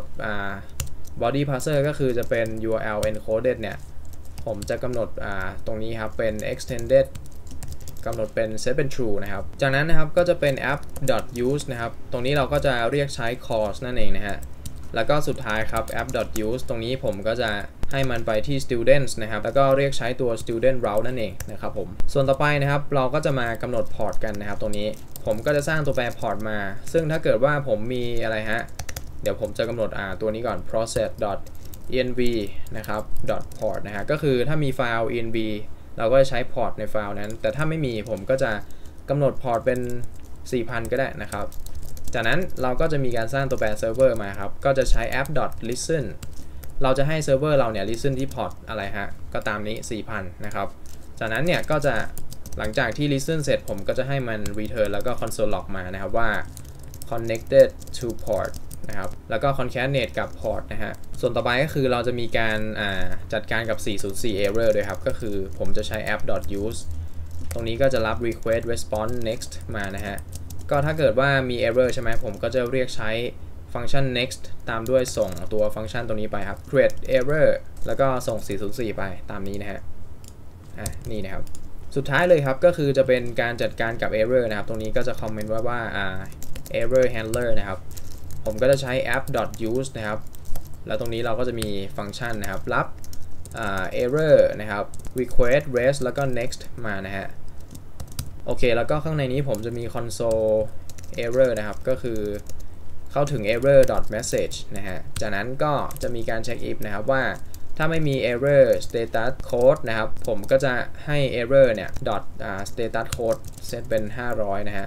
[SPEAKER 1] body parser ก็คือจะเป็น ยู อาร์ แอล encoded เนี่ยผมจะกำหนดตรงนี้ครับเป็น extended กำหนดเป็น set เป็น true นะครับจากนั้นนะครับก็จะเป็น app.use นะครับตรงนี้เราก็จะเรียกใช้ course นั่นเองนะฮะแล้วก็สุดท้ายครับ app.use ตรงนี้ผมก็จะให้มันไปที่ students นะครับแล้วก็เรียกใช้ตัว student route นั่นเองนะครับผมส่วนต่อไปนะครับเราก็จะมากำหนด port กันนะครับตรงนี้ผมก็จะสร้างตัวแปร port มาซึ่งถ้าเกิดว่าผมมีอะไรฮะเดี๋ยวผมจะกำหนดอ่าตัวนี้ก่อน process.env นะครับ .port นะฮะก็คือถ้ามีไฟล์ env เราก็จะใช้ port ในไฟล์นั้นแต่ถ้าไม่มีผมก็จะกำหนด port เป็น สี่พัน ก็ได้นะครับจากนั้นเราก็จะมีการสร้างตัวแปร server มาครับก็จะใช้ app.listen เราจะให้เซิร์ฟเวอร์เราเนี่ย listen ที่ port อะไรฮะก็ตามนี้ สี่พัน นะครับจากนั้นเนี่ยก็จะหลังจากที่ listen เสร็จผมก็จะให้มัน return แล้วก็ console log มานะครับว่า connected to port นะครับแล้วก็ concatenate กับ port นะฮะส่วนต่อไปก็คือเราจะมีการจัดการกับ สี่ศูนย์สี่ error ด้วยครับก็คือผมจะใช้ app.use ตรงนี้ก็จะรับ request response next มานะฮะก็ถ้าเกิดว่ามี error ใช่ไหมผมก็จะเรียกใช้ฟังก์ชัน next ตามด้วยส่งตัวฟังก์ชันตัวนี้ไปครับ create error แล้วก็ส่ง สี่ศูนย์สี่ ไปตามนี้นะฮะอ่ะนี่นะครับสุดท้ายเลยครับก็คือจะเป็นการจัดการกับ error นะครับตรงนี้ก็จะคอมเมนต์ไว้ว่าอ่า error handler นะครับผมก็จะใช้ app.use นะครับแล้วตรงนี้เราก็จะมีฟังก์ชันนะครับรับอ่า error นะครับ request raise แล้วก็ next มานะฮะโอเคแล้วก็ข้างในนี้ผมจะมี console error นะครับก็คือเข้าถึง error.message นะฮะจากนั้นก็จะมีการ check if นะครับว่าถ้าไม่มี error status code นะครับผมก็จะให้ error เนี่ย dot status code set เป็นห้าร้อยนะฮะ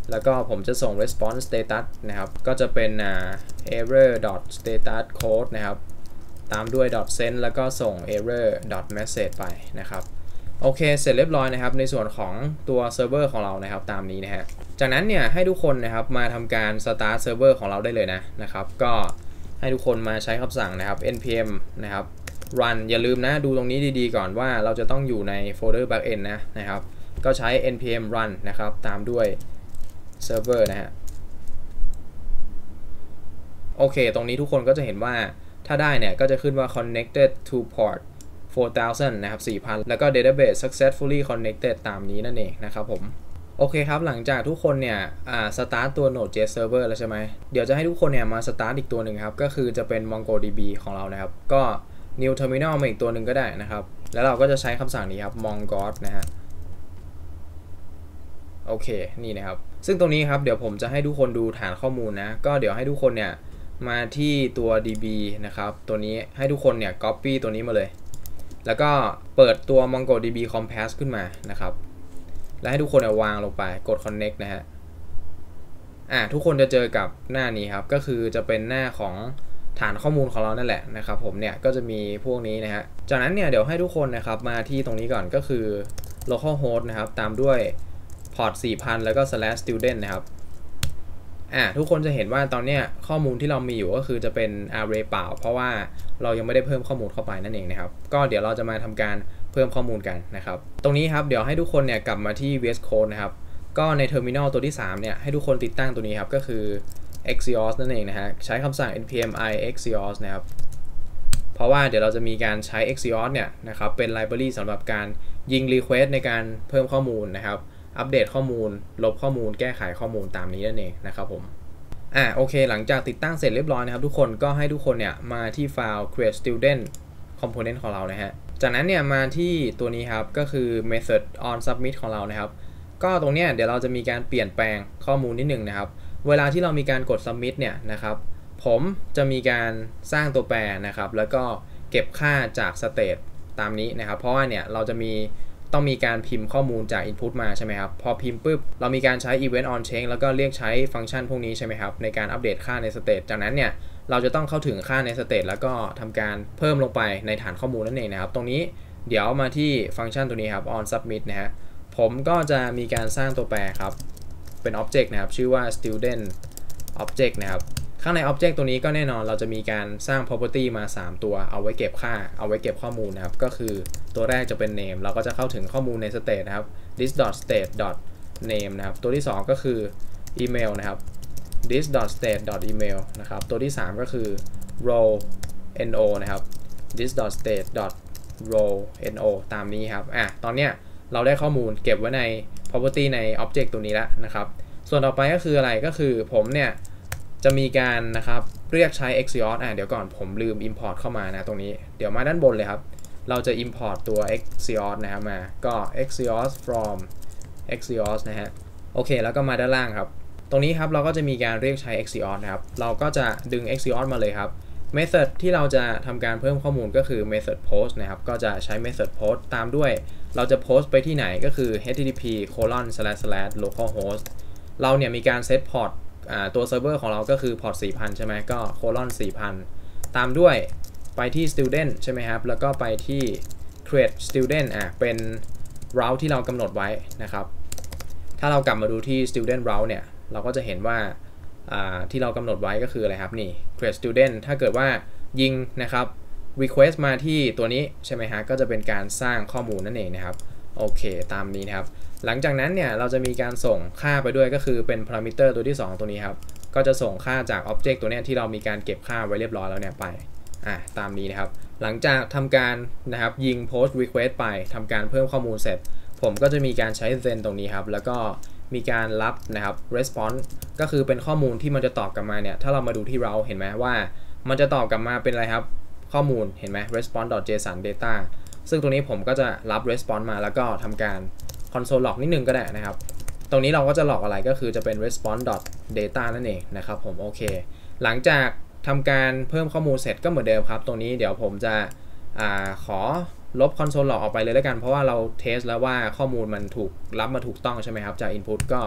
[SPEAKER 1] แล้วก็ผมจะส่ง response status นะครับก็จะเป็น error status code นะครับตามด้วย send แล้วก็ส่ง error message ไปนะครับโอเคเสร็จเรียบร้อยนะครับในส่วนของตัวเซิร์ฟเวอร์ของเรานะครับตามนี้นะฮะจากนั้นเนี่ยให้ทุกคนนะครับมาทำการ start เซิร์ฟเวอร์ของเราได้เลยนะนะครับก็ให้ทุกคนมาใช้คำสั่งนะครับ npm นะครับ run อย่าลืมนะดูตรงนี้ดีๆก่อนว่าเราจะต้องอยู่ในโฟลเดอร์ backend นะนะครับก็ใช้ npm run นะครับตามด้วย server นะฮะโอเคตรงนี้ทุกคนก็จะเห็นว่าถ้าได้เนี่ยก็จะขึ้นว่า connected to port four thousand นะครับ สี่พัน แล้วก็ database successfully connected ตามนี้นั่นเองนะครับผมโอเคครับหลังจากทุกคนเนี่ยอ่า start ตัว Node.js server แล้วใช่ไหมเดี๋ยวจะให้ทุกคนเนี่ยมา start อีกตัวหนึ่งครับก็คือจะเป็น MongoDB ของเรานะครับก็ new terminal มาอีกตัวหนึ่งก็ได้นะครับแล้วเราก็จะใช้คำสั่งนี้ครับ mongodd นะฮะโอเคนี่นะครับซึ่งตรงนี้ครับเดี๋ยวผมจะให้ทุกคนดูฐานข้อมูลนะก็เดี๋ยวให้ทุกคนเนี่ยมาที่ตัว db นะครับตัวนี้ให้ทุกคนเนี่ย copy ตัวนี้มาเลยแล้วก็เปิดตัว MongoDB Compass ขึ้นมานะครับแล้วให้ทุกคนวางลงไปกด connect นะฮะอ่ะทุกคนจะเจอกับหน้านี้ครับก็คือจะเป็นหน้าของฐานข้อมูลของเรานั่นแหละนะครับผมเนี่ยก็จะมีพวกนี้นะฮะจากนั้นเนี่ยเดี๋ยวให้ทุกคนนะครับมาที่ตรงนี้ก่อนก็คือ localhost นะครับตามด้วย port สี่พัน แล้วก็ slash student นะครับอ่ะทุกคนจะเห็นว่าตอนเนี้ยข้อมูลที่เรามีอยู่ก็คือจะเป็น array เปล่าเพราะว่าเรายังไม่ได้เพิ่มข้อมูลเข้าไปนั่นเองนะครับก็เดี๋ยวเราจะมาทำการเพิ่มข้อมูลกันนะครับตรงนี้ครับเดี๋ยวให้ทุกคนเนี่ยกลับมาที่ วี เอส Code นะครับก็ใน terminal ตัวที่สามเนี่ยให้ทุกคนติดตั้งตัวนี้ครับก็คือ axios นั่นเองนะฮะใช้คำสั่ง npm i axios นะครับเพราะว่าเดี๋ยวเราจะมีการใช้ axios เนี่ยนะครับเป็น library สำหรับการยิง request ในการเพิ่มข้อมูลนะครับอัปเดตข้อมูลลบข้อมูลแก้ไขข้อมูลตามนี้นั่นเองนะครับผมอ่ะโอเคหลังจากติดตั้งเสร็จเรียบร้อยนะครับทุกคนก็ให้ทุกคนเนี่ยมาที่ไฟล์ create student component ของเรานะฮะจากนั้นเนี่ยมาที่ตัวนี้ครับก็คือ method on submit ของเรานะครับก็ตรงเนี้ยเดี๋ยวเราจะมีการเปลี่ยนแปลงข้อมูลนิดหนึ่งนะครับเวลาที่เรามีการกด submit เนี่ยนะครับผมจะมีการสร้างตัวแปรนะครับแล้วก็เก็บค่าจาก state ตามนี้นะครับเพราะว่าเนี่ยเราจะมีต้องมีการพิมพ์ข้อมูลจาก input มาใช่ไหมครับพอพิมพ์ปุ๊บเรามีการใช้ event on change แล้วก็เรียกใช้ฟังก์ชันพวกนี้ใช่ไหมครับในการอัปเดตค่าใน state จากนั้นเนี่ยเราจะต้องเข้าถึงค่าใน state แล้วก็ทำการเพิ่มลงไปในฐานข้อมูลนั่นเองนะครับตรงนี้เดี๋ยวมาที่ฟังก์ชันตัวนี้ครับ on submit นะฮะผมก็จะมีการสร้างตัวแปรครับเป็น object นะครับชื่อว่า student object นะครับข้างใน object ตัวนี้ก็แน่นอนเราจะมีการสร้าง property มาสามตัวเอาไว้เก็บค่าเอาไว้เก็บข้อมูลนะครับก็คือตัวแรกจะเป็น name เราก็จะเข้าถึงข้อมูลใน state นะครับ this.state.name นะครับตัวที่สองก็คือ email นะครับ this.state.email นะครับตัวที่สามก็คือ row no นะครับ this.state.row no ตามนี้ครับอ่ะตอนเนี้ยเราได้ข้อมูลเก็บไว้ใน property ใน object ตัวนี้แล้วนะครับส่วนต่อไปก็คืออะไรก็คือผมเนี่ยจะมีการนะครับเรียกใช้ axios อ่ะเดี๋ยวก่อนผมลืม import เข้ามานะตรงนี้เดี๋ยวมาด้านบนเลยครับเราจะ import ตัว axios นะครับมาก็ axios from axios นะฮะโอเคแล้วก็มาด้านล่างครับตรงนี้ครับเราก็จะมีการเรียกใช้ axios นะครับเราก็จะดึง axios มาเลยครับ method ที่เราจะทำการเพิ่มข้อมูลก็คือ method post นะครับก็จะใช้ method post ตามด้วยเราจะ post ไปที่ไหนก็คือ http colon slash slash localhost เราเนี่ยมีการ set portตัวเซิร์ฟเวอร์ของเราก็คือ port สี่พัน ใช่ไหมก็ colon สี่พัน ตามด้วยไปที่ student ใช่ไหมครับแล้วก็ไปที่ create student อ่ะเป็น route ที่เรากำหนดไว้นะครับถ้าเรากลับมาดูที่ student route เนี่ยเราก็จะเห็นว่าที่เรากำหนดไว้ก็คืออะไรครับนี่ create student ถ้าเกิดว่ายิงนะครับ request มาที่ตัวนี้ใช่ไหมฮะก็จะเป็นการสร้างข้อมูลนั่นเองนะครับโอเคตามนี้นะครับหลังจากนั้นเนี่ยเราจะมีการส่งค่าไปด้วยก็คือเป็น parameter ตัวที่สองตัวนี้ครับก็จะส่งค่าจาก object ตัวนี้ที่เรามีการเก็บค่าไว้เรียบร้อยแล้วเนี่ยไปอ่ะตามนี้นะครับหลังจากทำการนะครับยิง post request ไปทำการเพิ่มข้อมูลเสร็จผมก็จะมีการใช้ then ตรงนี้ครับแล้วก็มีการรับนะครับ response ก็คือเป็นข้อมูลที่มันจะตอบกลับมาเนี่ยถ้าเรามาดูที่ route เห็นไหมว่ามันจะตอบกลับมาเป็นอะไรครับข้อมูลเห็นไหม response.json data ซึ่งตรงนี้ผมก็จะรับ response มาแล้วก็ทำการ console log นิดนึงก็ได้นะครับตรงนี้เราก็จะ log อะไรก็คือจะเป็น response.data นั่นเองนะครับผมโอเคหลังจากทำการเพิ่มข้อมูลเสร็จก็เหมือนเดิมครับตรงนี้เดี๋ยวผมจะอ่าขอลบ console log ออกไปเลยแล้วกันเพราะว่าเราเทสแล้วว่าข้อมูลมันถูกรับมาถูกต้องใช่ไหมครับจาก input ก็ข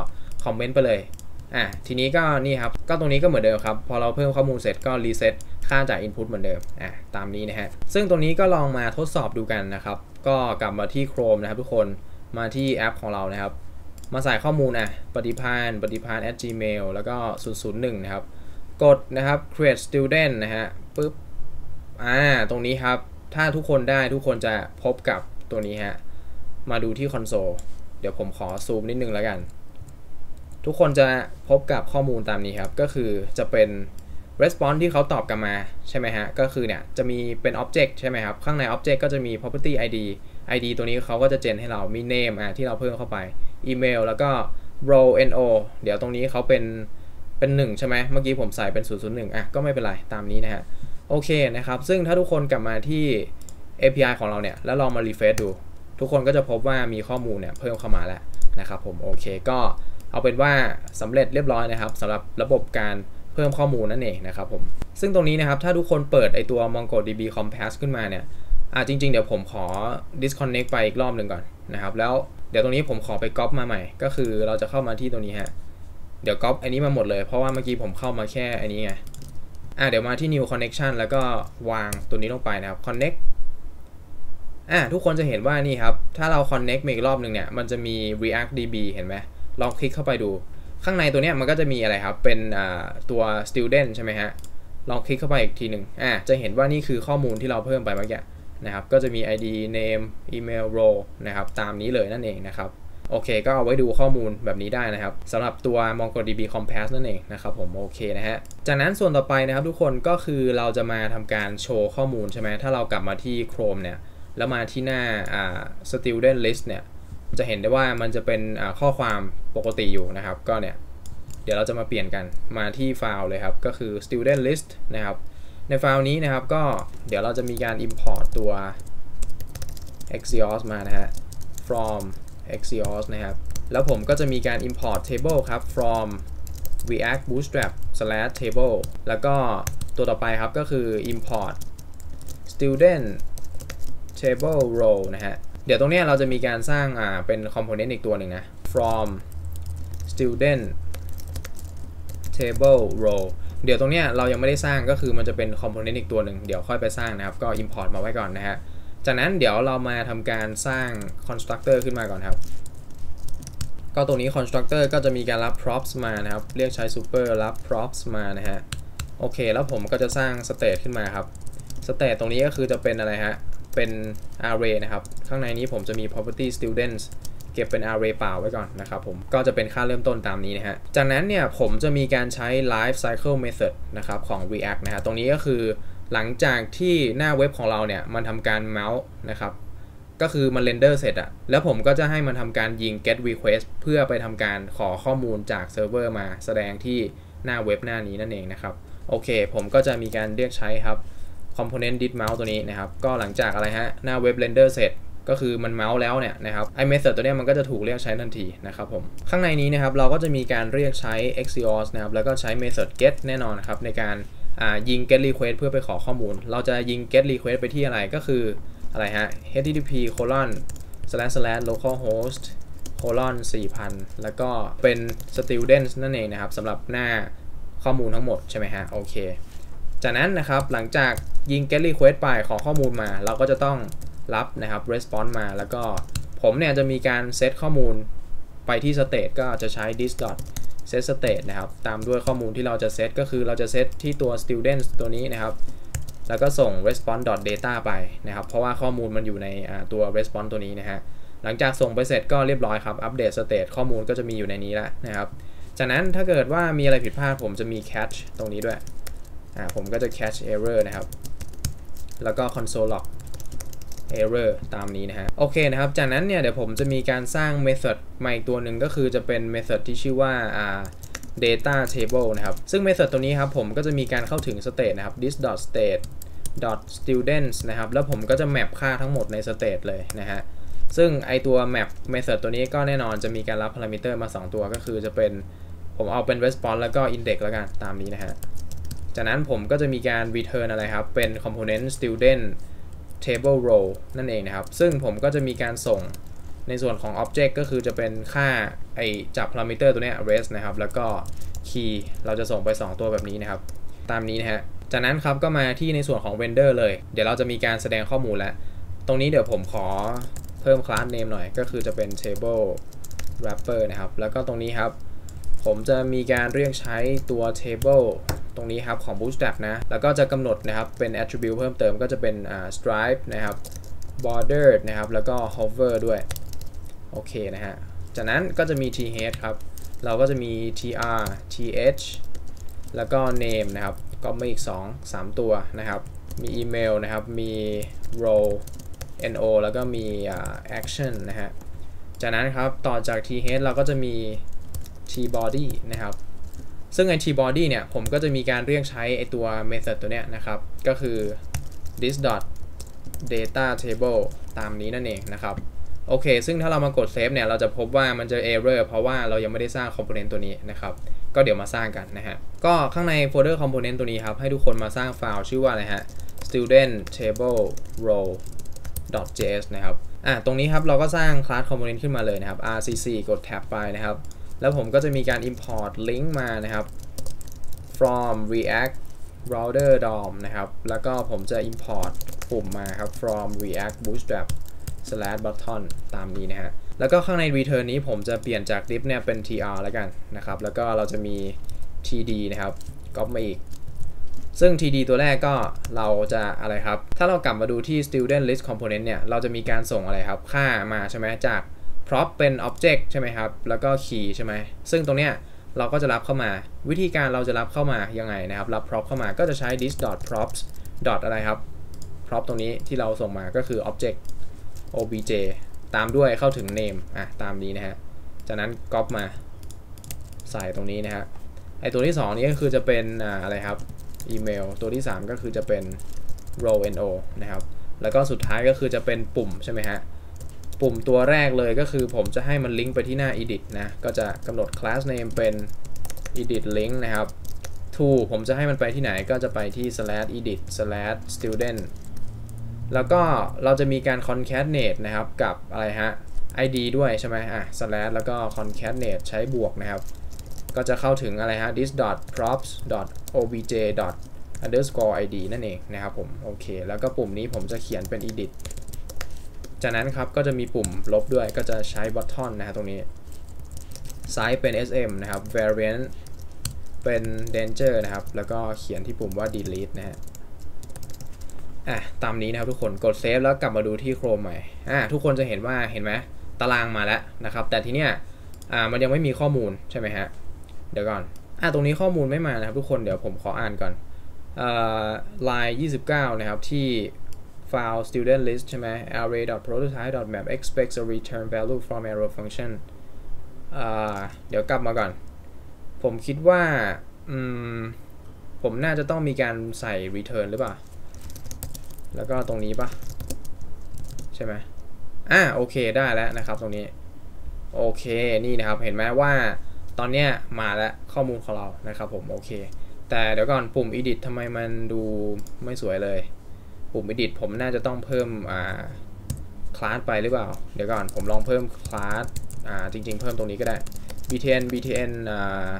[SPEAKER 1] อมเมนต์ไปเลยอ่ะทีนี้ก็นี่ครับก็ตรงนี้ก็เหมือนเดิมครับพอเราเพิ่มข้อมูลเสร็จก็รีเซ็ตค่าจาก Input เหมือนเดิมอ่ะตามนี้นะฮะซึ่งตรงนี้ก็ลองมาทดสอบดูกันนะครับก็กลับมาที่ Chrome นะครับทุกคนมาที่แอปของเรานะครับมาใส่ข้อมูลอ่ะปฏิพานปฏิพาน at gmail แล้วก็ศูนย์ ศูนย์ หนึ่งนะครับกดนะครับ create student นะฮะปึ๊บอ่าตรงนี้ครับถ้าทุกคนได้ทุกคนจะพบกับตัวนี้ฮะมาดูที่คอนโซลเดี๋ยวผมขอซูมนิดนึงแล้วกันทุกคนจะพบกับข้อมูลตามนี้ครับก็คือจะเป็น response ที่เขาตอบกลับมาใช่ไหมฮะก็คือเนี่ยจะมีเป็น object ใช่ไหมครับข้างใน object ก็จะมี property ไอ ดี ไอ ดี ตัวนี้เขาก็จะเจนให้เรามี name อ่ะที่เราเพิ่มเข้าไปอีเมลแล้วก็ row no เดี๋ยวตรงนี้เขาเป็นเป็นหนึ่งใช่ไหมเมื่อกี้ผมใส่เป็นศูนย์ ศูนย์ หนึ่งอ่ะก็ไม่เป็นไรตามนี้นะฮะโอเคนะครับซึ่งถ้าทุกคนกลับมาที่ เอ พี ไอ ของเราเนี่ยแล้วลองมา refresh ดูทุกคนก็จะพบว่ามีข้อมูลเนี่ยเพิ่มเข้ามาแล้วนะครับผมโอเคก็เอาเป็นว่าสำเร็จเรียบร้อยนะครับสำหรับระบบการเพิ่มข้อมูลนั่นเองนะครับผมซึ่งตรงนี้นะครับถ้าทุกคนเปิดไอตัว MongoDB Compass ขึ้นมาเนี่ยอ่าจริงๆเดี๋ยวผมขอ disconnect ไปอีกรอบหนึ่งก่อนนะครับแล้วเดี๋ยวตรงนี้ผมขอไป ก๊อป มาใหม่ก็คือเราจะเข้ามาที่ตรงนี้ฮะเดี๋ยว ก๊อป อันนี้มาหมดเลยเพราะว่าเมื่อกี้ผมเข้ามาแค่อันนี้ไงอ่าเดี๋ยวมาที่ new connection แล้วก็วางตัวนี้ลงไปนะครับ connect อ่าทุกคนจะเห็นว่านี่ครับถ้าเรา connect มาอีกรอบหนึ่งเนี่ยมันจะมี react ดี บี เห็นไหมลองคลิกเข้าไปดูข้างในตัวเนี้ยมันก็จะมีอะไรครับเป็นตัว student ใช่ไหมฮะลองคลิกเข้าไปอีกทีหนึ่งอ่าจะเห็นว่านี่คือข้อมูลที่เราเพิ่มไปเมื่อกี้นะครับก็จะมี ไอ ดี name email row นะครับตามนี้เลยนั่นเองนะครับโอเคก็เอาไว้ดูข้อมูลแบบนี้ได้นะครับสำหรับตัว MongoDB Compass นั่นเองนะครับผมโอเคนะฮะจากนั้นส่วนต่อไปนะครับทุกคนก็คือเราจะมาทำการโชว์ข้อมูลใช่ไหมถ้าเรากลับมาที่ Chrome เนี่ยแล้วมาที่หน้า student list เนี่ยจะเห็นได้ว่ามันจะเป็นข้อความปกติอยู่นะครับก็เนี่ยเดี๋ยวเราจะมาเปลี่ยนกันมาที่ไฟล์เลยครับก็คือ student list นะครับในไฟล์นี้นะครับก็เดี๋ยวเราจะมีการ import ตัว axios มานะฮะ from axios นะครับแล้วผมก็จะมีการ import table ครับ from react bootstrap slash table แล้วก็ตัวต่อไปครับก็คือ import student table row นะฮะเดี๋ยวตรงนี้เราจะมีการสร้างอ่าเป็น component อีกตัวหนึ่งนะ from student table row เดี๋ยวตรงนี้เรายังไม่ได้สร้างก็คือมันจะเป็น component อีกตัวหนึ่งเดี๋ยวค่อยไปสร้างนะครับก็ import มาไว้ก่อนนะฮะจากนั้นเดี๋ยวเรามาทำการสร้าง constructor ขึ้นมาก่อนครับก็ตรงนี้ constructor ก็จะมีการรับ props มานะครับเรียกใช้ super รับ props มานะฮะโอเคแล้วผมก็จะสร้าง state ขึ้นมาครับ state ตรงนี้ก็คือจะเป็นอะไรฮะเป็น array นะครับข้างในนี้ผมจะมี property students เก็บเป็น array เปล่าไว้ก่อนนะครับผมก็จะเป็นค่าเริ่มต้นตามนี้นะฮะจากนั้นเนี่ยผมจะมีการใช้ life cycle method นะครับของ react นะฮะตรงนี้ก็คือหลังจากที่หน้าเว็บของเราเนี่ยมันทำการ mount นะครับก็คือมันเรนเดอร์เสร็จอะแล้วผมก็จะให้มันทำการยิง get request เพื่อไปทำการขอข้อมูลจากเซิร์ฟเวอร์มาแสดงที่หน้าเว็บหน้านี้นั่นเองนะครับโอเคผมก็จะมีการเรียกใช้ครับ component did mount ตัวนี้นะครับก็หลังจากอะไรฮะหน้าเว็บเรนเดอร์เสร็จก็คือมัน mount แล้วเนี่ยนะครับไอ้ method ตัวนี้มันก็จะถูกเรียกใช้ทันทีนะครับผมข้างในนี้นะครับเราก็จะมีการเรียกใช้ axios นะครับแล้วก็ใช้ method get แน่นอนนะครับในการยิง get request เพื่อไปขอข้อมูลเราจะยิง get request ไปที่อะไรก็คืออะไรฮะ http colon slash slash localhost colon สี่พันแล้วก็เป็น students นั่นเองนะครับสำหรับหน้าข้อมูลทั้งหมดใช่ไหมฮะโอเคจากนั้นนะครับหลังจากยิง get request ไปขอข้อมูลมาเราก็จะต้องรับนะครับ response มาแล้วก็ผมเนี่ยจะมีการเซตข้อมูลไปที่ state ก็จะใช้ this dot set state นะครับตามด้วยข้อมูลที่เราจะเซตก็คือเราจะเซตที่ตัว students ตัวนี้นะครับแล้วก็ส่ง response dot data ไปนะครับเพราะว่าข้อมูลมันอยู่ในตัว response ตัวนี้นะฮะหลังจากส่งไปเสร็จก็เรียบร้อยครับอัปเดต state ข้อมูลก็จะมีอยู่ในนี้แล้วนะครับจากนั้นถ้าเกิดว่ามีอะไรผิดพลาดผมจะมี catch ตรงนี้ด้วยอ่าผมก็จะ catch error นะครับแล้วก็ console log error ตามนี้นะฮะโอเคนะครับจากนั้นเนี่ยเดี๋ยวผมจะมีการสร้าง method ใหม่อีกตัวหนึ่งก็คือจะเป็น method ที่ชื่อว่าอ่า data table นะครับซึ่ง method ตัวนี้ครับผมก็จะมีการเข้าถึง state นะครับ this dot state dot students นะครับแล้วผมก็จะ map ค่าทั้งหมดใน state เลยนะฮะซึ่งไอตัว map method ตัวนี้ก็แน่นอนจะมีการรับ parameter มาสองตัวก็คือจะเป็นผมเอาเป็น response แล้วก็ index แล้วกันตามนี้นะฮะจากนั้นผมก็จะมีการ return อะไรครับเป็น component student table row นั่นเองนะครับซึ่งผมก็จะมีการส่งในส่วนของ object ก็คือจะเป็นค่าไอจับ parameter ตัวเนี้ย res นะครับแล้วก็ key เราจะส่งไปสองตัวแบบนี้นะครับตามนี้นะฮะจากนั้นครับก็มาที่ในส่วนของ vendor เลยเดี๋ยวเราจะมีการแสดงข้อมูลแล้วตรงนี้เดี๋ยวผมขอเพิ่ม class name หน่อยก็คือจะเป็น table wrapper นะครับแล้วก็ตรงนี้ครับผมจะมีการเรียกใช้ตัว table ตรงนี้ครับของ bootstrap นะแล้วก็จะกำหนดนะครับเป็น attribute เพิ่มเติมก็จะเป็น stripe นะครับ border นะครับแล้วก็ hover ด้วยโอเคนะฮะจากนั้นก็จะมี th ครับเราก็จะมี tr th แล้วก็ name นะครับก็มาอีกสอง สามตัวนะครับมีอีเมลนะครับมี role no แล้วก็มี action นะฮะจากนั้นครับต่อจาก th เราก็จะมี tbody นะครับซึ่งไอ้ tbody เนี่ยผมก็จะมีการเรียกใช้ไอตัว method ตัวเนี้ยนะครับก็คือ this dot data table ตามนี้นั่นเองนะครับโอเคซึ่งถ้าเรามากด save เนี่ยเราจะพบว่ามันจะ error เพราะว่าเรายังไม่ได้สร้าง component ตัวนี้นะครับก็เดี๋ยวมาสร้างกันนะฮะก็ข้างในโฟลเดอร์ component ตัวนี้ครับให้ทุกคนมาสร้างไฟล์ชื่อว่าอะไรฮะ student table row .js นะครับอ่ะตรงนี้ครับเราก็สร้าง class component ขึ้นมาเลยนะครับ rcc กด tab ไปนะครับแล้วผมก็จะมีการ import link มานะครับ from react router dom นะครับแล้วก็ผมจะ import ปุ่มมาครับ from react bootstrap slash button ตามนี้นะฮะแล้วก็ข้างใน return นี้ผมจะเปลี่ยนจาก div เนี่ยเป็น tr แล้วกันนะครับแล้วก็เราจะมี td นะครับก๊อปมาอีกซึ่ง td ตัวแรกก็เราจะอะไรครับถ้าเรากลับมาดูที่ student list component เนี่ยเราจะมีการส่งอะไรครับค่ามาใช่ไหมจาก prop เป็น object ใช่ไหมครับแล้วก็ key ใช่ไหมซึ่งตรงเนี้ยเราก็จะรับเข้ามาวิธีการเราจะรับเข้ามายังไงนะครับรับ prop เข้ามาก็จะใช้ this dot props dot อะไรครับ prop ตรงนี้ที่เราส่งมาก็คือ object obj ตามด้วยเข้าถึง name อ่ะตามนี้นะฮะจากนั้น copy มาใส่ตรงนี้นะฮะไอตัวที่สองนี้ก็คือจะเป็นอ่าอะไรครับอีเมลตัวที่สามก็คือจะเป็น row no นะครับแล้วก็สุดท้ายก็คือจะเป็นปุ่มใช่ไหมฮะปุ่มตัวแรกเลยก็คือผมจะให้มันลิงก์ไปที่หน้า edit นะก็จะกำหนด class name เป็น edit link นะครับ to ผมจะให้มันไปที่ไหนก็จะไปที่ slash edit slash student แล้วก็เราจะมีการ concatenate นะครับกับอะไรฮะ id ด้วยใช่ไหมอ่ะ slash แล้วก็ concatenate ใช้บวกนะครับก็จะเข้าถึงอะไรฮะ this dot props dot obj dot underscore id นั่นเองนะครับผมโอเคแล้วก็ปุ่มนี้ผมจะเขียนเป็น edit จากนั้นครับก็จะมีปุ่มลบด้วยก็จะใช้ button นะฮะตรงนี้ size เป็น sm นะครับ variant เป็น danger นะครับแล้วก็เขียนที่ปุ่มว่า delete นะฮะอ่ะตามนี้นะครับทุกคนกด save แล้วกลับมาดูที่ Chrome ใหม่อ่ะทุกคนจะเห็นว่าเห็นไหมตารางมาแล้วนะครับแต่ทีเนี้ยอ่ามันยังไม่มีข้อมูลใช่ไหมฮะเดี๋ยวก่อนอ่ะตรงนี้ข้อมูลไม่มานะครับทุกคนเดี๋ยวผมขออ่านก่อนอ่า line ยี่สิบเก้านะครับที่ file student list ใช่ไหม array.prototype.map expects a return value from arrow function อ่าเดี๋ยวกลับมาก่อนผมคิดว่าอืมผมน่าจะต้องมีการใส่ return หรือเปล่าแล้วก็ตรงนี้ปะใช่ไหมอ่าโอเคได้แล้วนะครับตรงนี้โอเคนี่นะครับเห็นไหมว่าตอนเนี้ยมาแล้วข้อมูลของเรานะครับผมโอเคแต่เดี๋ยวก่อนปุ่ม edit ทำไมมันดูไม่สวยเลยปุ่ม edit ผมน่าจะต้องเพิ่มอ่าคลาสไปหรือเปล่าเดี๋ยวก่อนผมลองเพิ่มคลาสอ่าจริงๆเพิ่มตรงนี้ก็ได้ btn btn อ่า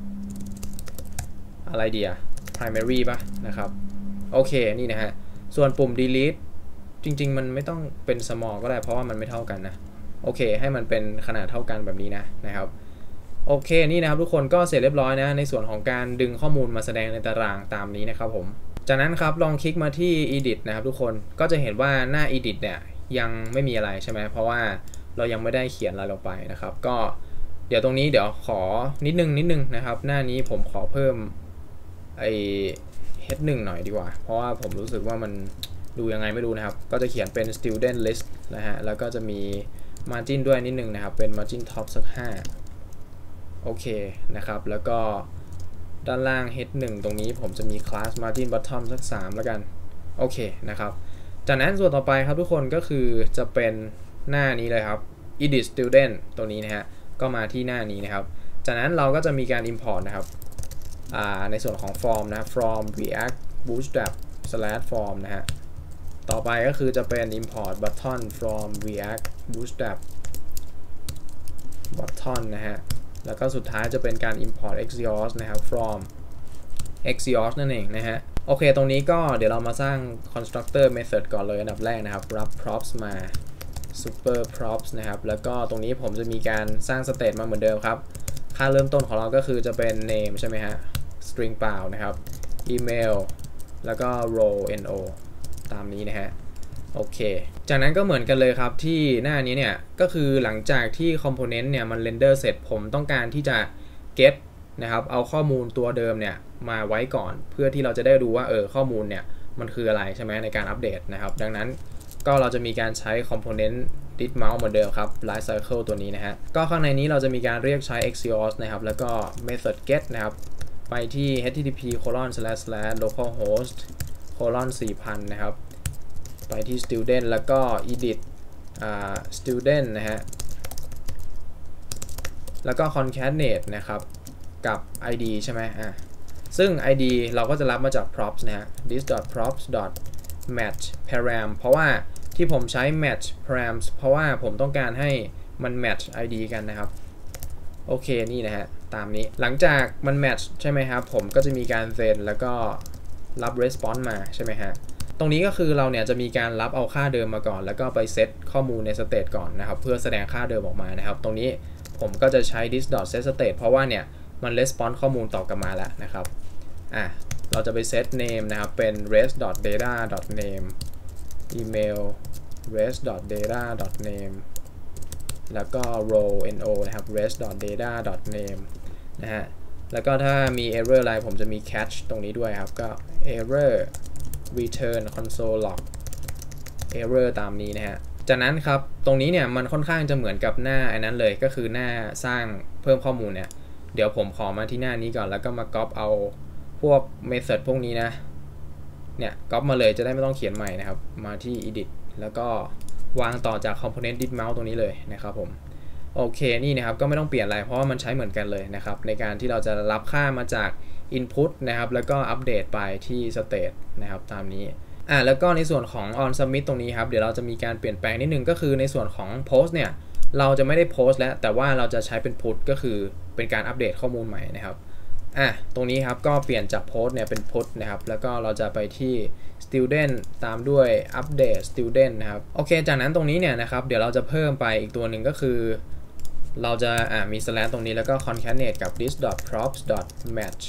[SPEAKER 1] อะไรเดีย primary ป่ะนะครับโอเคนี่นะฮะส่วนปุ่ม delete จริงๆมันไม่ต้องเป็น small ก็ได้เพราะว่ามันไม่เท่ากันนะโอเคให้มันเป็นขนาดเท่ากันแบบนี้นะนะครับโอเคนี่นะครับทุกคนก็เสร็จเรียบร้อยนะในส่วนของการดึงข้อมูลมาแสดงในตารางตามนี้นะครับผมจากนั้นครับลองคลิกมาที่ edit นะครับทุกคนก็จะเห็นว่าหน้า edit เนี่ยยังไม่มีอะไรใช่ไหมเพราะว่าเรายังไม่ได้เขียนอะไรลงไปนะครับก็เดี๋ยวตรงนี้เดี๋ยวขอนิดนึงนิดนึงนะครับหน้านี้ผมขอเพิ่มไอ head หนึ่งหน่อยดีกว่าเพราะว่าผมรู้สึกว่ามันดูยังไงไม่รู้นะครับก็จะเขียนเป็น student list นะฮะแล้วก็จะมี margin ด้วยนิดนึงนะครับเป็น margin top สักห้าโอเคนะครับแล้วก็ด้านล่าง head หนึ่งตรงนี้ผมจะมี class margin bottom สักสามแล้วกันโอเคนะครับจากนั้นส่วนต่อไปครับทุกคนก็คือจะเป็นหน้านี้เลยครับ edit student ตัวนี้นะฮะก็มาที่หน้านี้นะครับจากนั้นเราก็จะมีการ import นะครับในส่วนของ form นะ from react bootstrap slash form นะฮะต่อไปก็คือจะเป็น import button from react bootstrap button นะฮะแล้วก็สุดท้ายจะเป็นการ import exhaust นะครับ from exhaust นั่นเองนะฮะโอเคตรงนี้ก็เดี๋ยวเรามาสร้าง constructor method ก่อนเลยอันดับแรกนะครับรับ props มา super props นะครับแล้วก็ตรงนี้ผมจะมีการสร้าง state มาเหมือนเดิมครับค่าเริ่มต้นของเราก็คือจะเป็น name ใช่ไหมฮะ string เปล่านะครับ email แล้วก็ row no ตามนี้นะฮะโอเคจากนั้นก็เหมือนกันเลยครับที่หน้านี้เนี่ยก็คือหลังจากที่ component เนี่ยมัน render เสร็จผมต้องการที่จะ get นะครับเอาข้อมูลตัวเดิมเนี่ยมาไว้ก่อนเพื่อที่เราจะได้ดูว่าเออข้อมูลเนี่ยมันคืออะไรใช่ไหมในการอัปเดตนะครับดังนั้นก็เราจะมีการใช้ component did mouse เหมือนเดิมครับ life cycle ตัวนี้นะฮะก็ข้างในนี้เราจะมีการเรียกใช้ exhaust นะครับแล้วก็ method get นะครับไปที่ http colon slash slash localhost colon สี่พันนะครับไปที่ student แล้วก็ edit uh, student นะฮะแล้วก็ concatenate นะครับกับ id ใช่ไหมอ่ะซึ่ง id เราก็จะรับมาจาก props นะฮะ this.props.match param เพราะว่าที่ผมใช้ match params เพราะว่าผมต้องการให้มัน match id กันนะครับโอเคนี่นะฮะตามนี้หลังจากมัน match ใช่ไหมครับผมก็จะมีการ send แล้วก็รับ response มาใช่ไหมฮะตรงนี้ก็คือเราเนี่ยจะมีการรับเอาค่าเดิมมาก่อนแล้วก็ไปเซตข้อมูลใน state ก่อนนะครับเพื่อแสดงค่าเดิมออกมานะครับตรงนี้ผมก็จะใช้ this.setState เพราะว่าเนี่ยมัน response ข้อมูลตอบกลับมาแล้วนะครับอ่ะเราจะไป set name นะครับเป็น res.data.name email res.data.name แล้วก็ row no นะครับ res.data.name นะฮะแล้วก็ถ้ามี error อะไรผมจะมี catch ตรงนี้ด้วยครับก็ error return console log error ตามนี้นะฮะจากนั้นครับตรงนี้เนี่ยมันค่อนข้างจะเหมือนกับหน้าอันนั้นเลยก็คือหน้าสร้างเพิ่มข้อมูลเนี่ยเดี๋ยวผมขอมาที่หน้านี้ก่อนแล้วก็มา copy เอาพวก method พวกนี้นะเนี่ย copy มาเลยจะได้ไม่ต้องเขียนใหม่นะครับมาที่ edit แล้วก็วางต่อจาก component did mouse ตรงนี้เลยนะครับผมโอเคนี่นะครับก็ไม่ต้องเปลี่ยนอะไรเพราะว่ามันใช้เหมือนกันเลยนะครับในการที่เราจะรับค่ามาจาก input นะครับแล้วก็อัปเดตไปที่ state นะครับตามนี้อ่ะแล้วก็ในส่วนของ on submit ตรงนี้ครับเดี๋ยวเราจะมีการเปลี่ยนแปลงนิดนึงก็คือในส่วนของ post เนี่ยเราจะไม่ได้ post แล้วแต่ว่าเราจะใช้เป็น put ก็คือเป็นการอัปเดตข้อมูลใหม่นะครับอ่ะตรงนี้ครับก็เปลี่ยนจาก post เนี่ยเป็น put นะครับแล้วก็เราจะไปที่ student ตามด้วย update student นะครับโอเคจากนั้นตรงนี้เนี่ยนะครับเดี๋ยวเราจะเพิ่มไปอีกตัวหนึ่งก็คือเราจะอ่ะมี slash ตรงนี้แล้วก็ concatenate กับ this.props.match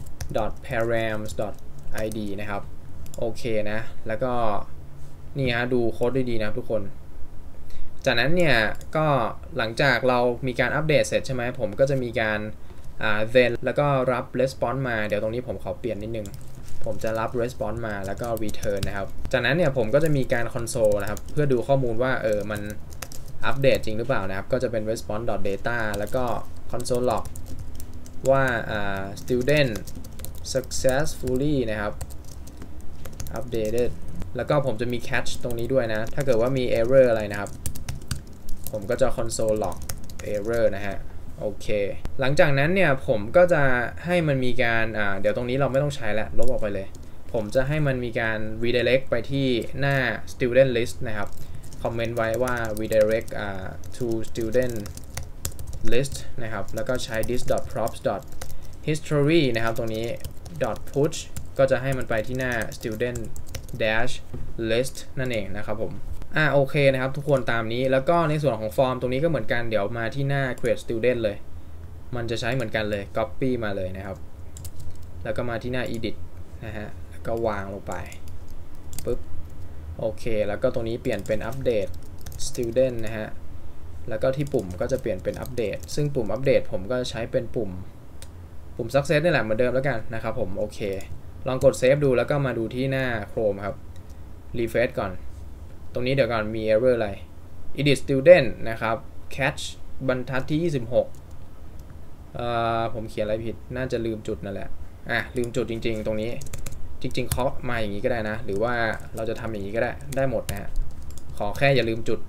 [SPEAKER 1] params.id นะครับโอเคนะแล้วก็นี่ฮะดูโค้ดดีๆนะทุกคนจากนั้นเนี่ยก็หลังจากเรามีการอัปเดตเสร็จใช่ไหมผมก็จะมีการอ่า then แล้วก็รับ response มาเดี๋ยวตรงนี้ผมขอเปลี่ยนนิดนึงผมจะรับ response มาแล้วก็ return นะครับจากนั้นเนี่ยผมก็จะมีการ console นะครับเพื่อดูข้อมูลว่าเออมันอัปเดตจริงหรือเปล่านะครับก็จะเป็น response.data แล้วก็ console log ว่าอ่า student successfully นะครับ updated แล้วก็ผมจะมี catch ตรงนี้ด้วยนะถ้าเกิดว่ามี error อะไรนะครับผมก็จะ console log error นะฮะโอเคหลังจากนั้นเนี่ยผมก็จะให้มันมีการอ่าเดี๋ยวตรงนี้เราไม่ต้องใช้แล้วลบออกไปเลยผมจะให้มันมีการ redirect ไปที่หน้า student list นะครับคอมเมนต์ไว้ว่า redirect อ่า to student list นะครับแล้วก็ใช้ this.props.history นะครับตรงนี้ .push ก็จะให้มันไปที่หน้า student dash list นั่นเองนะครับผมอ่าโอเคนะครับทุกคนตามนี้แล้วก็ในส่วนของฟอร์มตรงนี้ก็เหมือนกันเดี๋ยวมาที่หน้า create student เลยมันจะใช้เหมือนกันเลย copy มาเลยนะครับแล้วก็มาที่หน้า edit นะฮะแล้วก็วางลงไปปึ๊บโอเคแล้วก็ตรงนี้เปลี่ยนเป็น update student นะฮะแล้วก็ที่ปุ่มก็จะเปลี่ยนเป็น update ซึ่งปุ่ม update ผมก็ใช้เป็นปุ่มปุ่ม success นี่แหละเหมือนเดิมแล้วกันนะครับผมโอเคลองกด save ดูแล้วก็มาดูที่หน้า Chrome ครับ refresh ก่อนตรงนี้เดี๋ยวก่อนมี error อะไร edit student นะครับ catch บรรทัดที่ยี่สิบหกเอ่อผมเขียนอะไรผิดน่าจะลืมจุดนั่นแหละอ่ะลืมจุดจริงๆตรงนี้จริงๆเคาะมาอย่างนี้ก็ได้นะหรือว่าเราจะทำอย่างนี้ก็ได้ได้หมดนะฮะขอแค่อย่าลืมจุด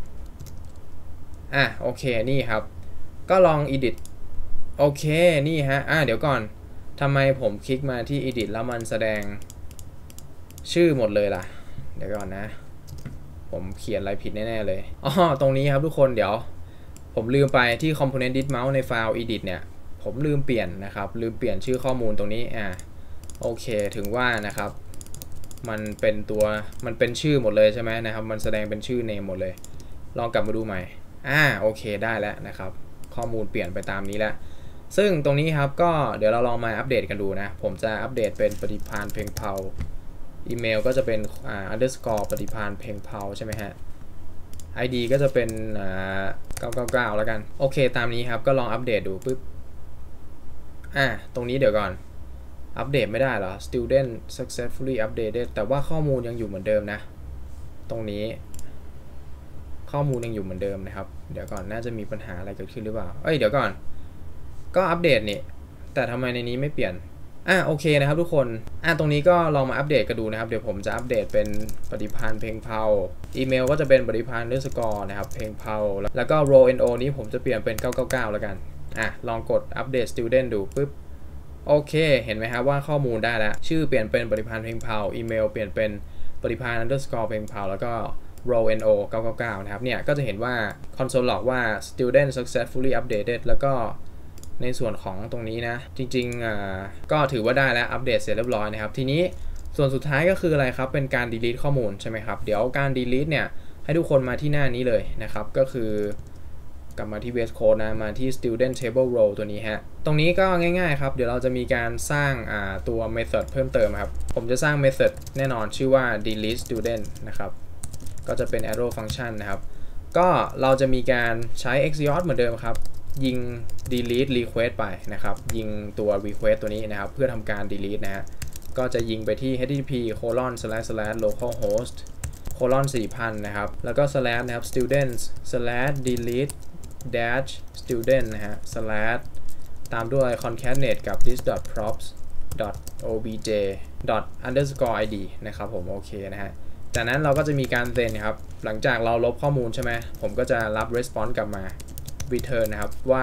[SPEAKER 1] อ่ะโอเคนี่ครับก็ลอง edit โอเคนี่ฮะอ่ะเดี๋ยวก่อนทำไมผมคลิกมาที่ edit แล้วมันแสดงชื่อหมดเลยล่ะเดี๋ยวก่อนนะผมเขียนอะไรผิดแน่ๆเลยอ๋อตรงนี้ครับทุกคนเดี๋ยวผมลืมไปที่ component did mouse ในไฟล์ edit เนี่ยผมลืมเปลี่ยนนะครับลืมเปลี่ยนชื่อข้อมูลตรงนี้อ่าโอเคถึงว่านะครับมันเป็นตัวมันเป็นชื่อหมดเลยใช่ไหมนะครับมันแสดงเป็นชื่อ name หมดเลยลองกลับมาดูใหม่อ่าโอเคได้แล้วนะครับข้อมูลเปลี่ยนไปตามนี้แล้วซึ่งตรงนี้ครับก็เดี๋ยวเราลองมาอัปเดตกันดูนะผมจะอัปเดตเป็นปฏิภาณเพ็งเผาอีเมลก็จะเป็นอ่า underscore ปฏิภาณเพ็งเผาใช่ไหมฮะ ไอ ดี ก็จะเป็นอ่าเก้าเก้าเก้าแล้วกันโอเคตามนี้ครับก็ลองอัปเดตดูปึ๊บอ่าตรงนี้เดี๋ยวก่อนอัปเดตไม่ได้เหรอ student successfully updated แต่ว่าข้อมูลยังอยู่เหมือนเดิมนะตรงนี้ข้อมูลยังอยู่เหมือนเดิมนะครับเดี๋ยวก่อนน่าจะมีปัญหาอะไรเกิดขึ้นหรือเปล่าเอ้ยเดี๋ยวก่อนก็อัปเดตนี่แต่ทำไมในนี้ไม่เปลี่ยนอ่ะโอเคนะครับทุกคนอ่ะตรงนี้ก็ลองมาอัปเดตกันดูนะครับเดี๋ยวผมจะอัปเดตเป็นปฏิภาณเพ็งเผาอีเมลก็จะเป็นปฏิภาณเลือสกอร์นะครับเพ็งเผาแล้วก็ row no นี้ผมจะเปลี่ยนเป็นเก้าเก้าเก้าแล้วกันอ่ะลองกดอัปเดต student ดูปึ๊บโอเคเห็นไหมครับว่าข้อมูลได้แล้วชื่อเปลี่ยนเป็นปฏิภาณเพ็งเผาอีเมลเปลี่ยนเป็นปฏิภาณ underscore เพ็งเผาแล้วก็ row no เก้าเก้าเก้านะครับเนี่ยก็จะเห็นว่า console log ว่า student successfully updated แล้วก็ในส่วนของตรงนี้นะจริงๆก็ถือว่าได้แล้วอัปเดตเสร็จเรียบร้อยนะครับทีนี้ส่วนสุดท้ายก็คืออะไรครับเป็นการ delete ข้อมูลใช่ไหมครับเดี๋ยวการ delete เนี่ยให้ทุกคนมาที่หน้านี้เลยนะครับก็คือกลับมาที่ V S Code นะมาที่ student table row ตัวนี้ฮะตรงนี้ก็ง่ายๆครับเดี๋ยวเราจะมีการสร้างตัว method เพิ่มเติมครับผมจะสร้าง method แน่นอนชื่อว่า delete student นะครับก็จะเป็น arrow function นะครับก็เราจะมีการใช้ exeot เหมือนเดิมครับยิง delete request ไปนะครับยิงตัว request ตัวนี้นะครับเพื่อทำการ delete นะฮะก็จะยิงไปที่ http colon slash slash localhost colon สี่พันนะครับแล้วก็ slash นะครับ students slash delete dash student นะฮะ slash ตามด้วย concatenate กับ this dot props dot obj dot underscore id นะครับผมโอเคนะฮะจากนั้นเราก็จะมีการเซ็นครับหลังจากเราลบข้อมูลใช่ไหมผมก็จะรับ response กลับมาreturn นะครับว่า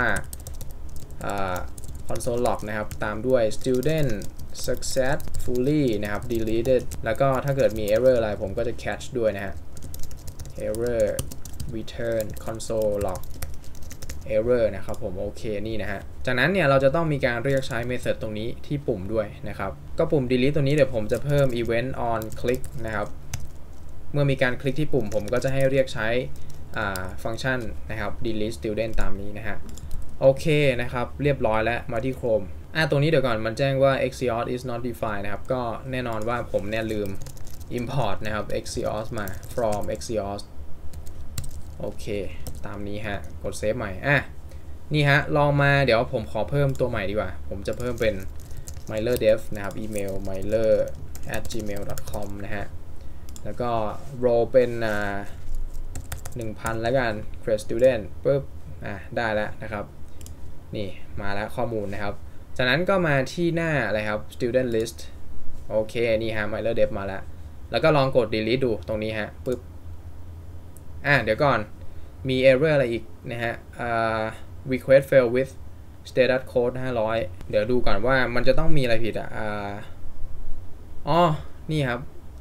[SPEAKER 1] console log นะครับตามด้วย student successfully นะครับ deleted แล้วก็ถ้าเกิดมี error อะไรผมก็จะ catch ด้วยนะฮะ error return console log error นะครับผมโอเคนี่นะฮะจากนั้นเนี่ยเราจะต้องมีการเรียกใช้ method ตรงนี้ที่ปุ่มด้วยนะครับก็ปุ่ม delete ตัวนี้เดี๋ยวผมจะเพิ่ม event on click นะครับเมื่อมีการคลิกที่ปุ่มผมก็จะให้เรียกใช้ฟังก์ชันนะครับ delete student ตามนี้นะฮะโอเคนะครับเรียบร้อยแล้วมาที่ Chrome อ่ะตรงนี้เดี๋ยวก่อนมันแจ้งว่า exeot is not defined นะครับก็แน่นอนว่าผมเนี่ยลืม import นะครับ exeot มา from exeot โอเคตามนี้ฮะกดเซฟใหม่อ่ะนี่ฮะลองมาเดี๋ยวผมขอเพิ่มตัวใหม่ดีกว่าผมจะเพิ่มเป็น milerdev นะครับอีเมล miler at gmail dot com นะฮะแล้วก็ role เป็นอ่าหนึ่งพันแล้วกัน create student ปึ๊บอ่ะได้แล้วนะครับนี่มาแล้วข้อมูลนะครับจากนั้นก็มาที่หน้าอะไรครับ student list โอเคนี่ฮะ milerdev มาแล้วแล้วก็ลองกด delete ดูตรงนี้ฮะปึ๊บอ่ะเดี๋ยวก่อนมี error อะไรอีกนะฮะ uh, request fail with status code ห้าร้อยเดี๋ยวดูก่อนว่ามันจะต้องมีอะไรผิดอ่ะอ๋อนี่ครับ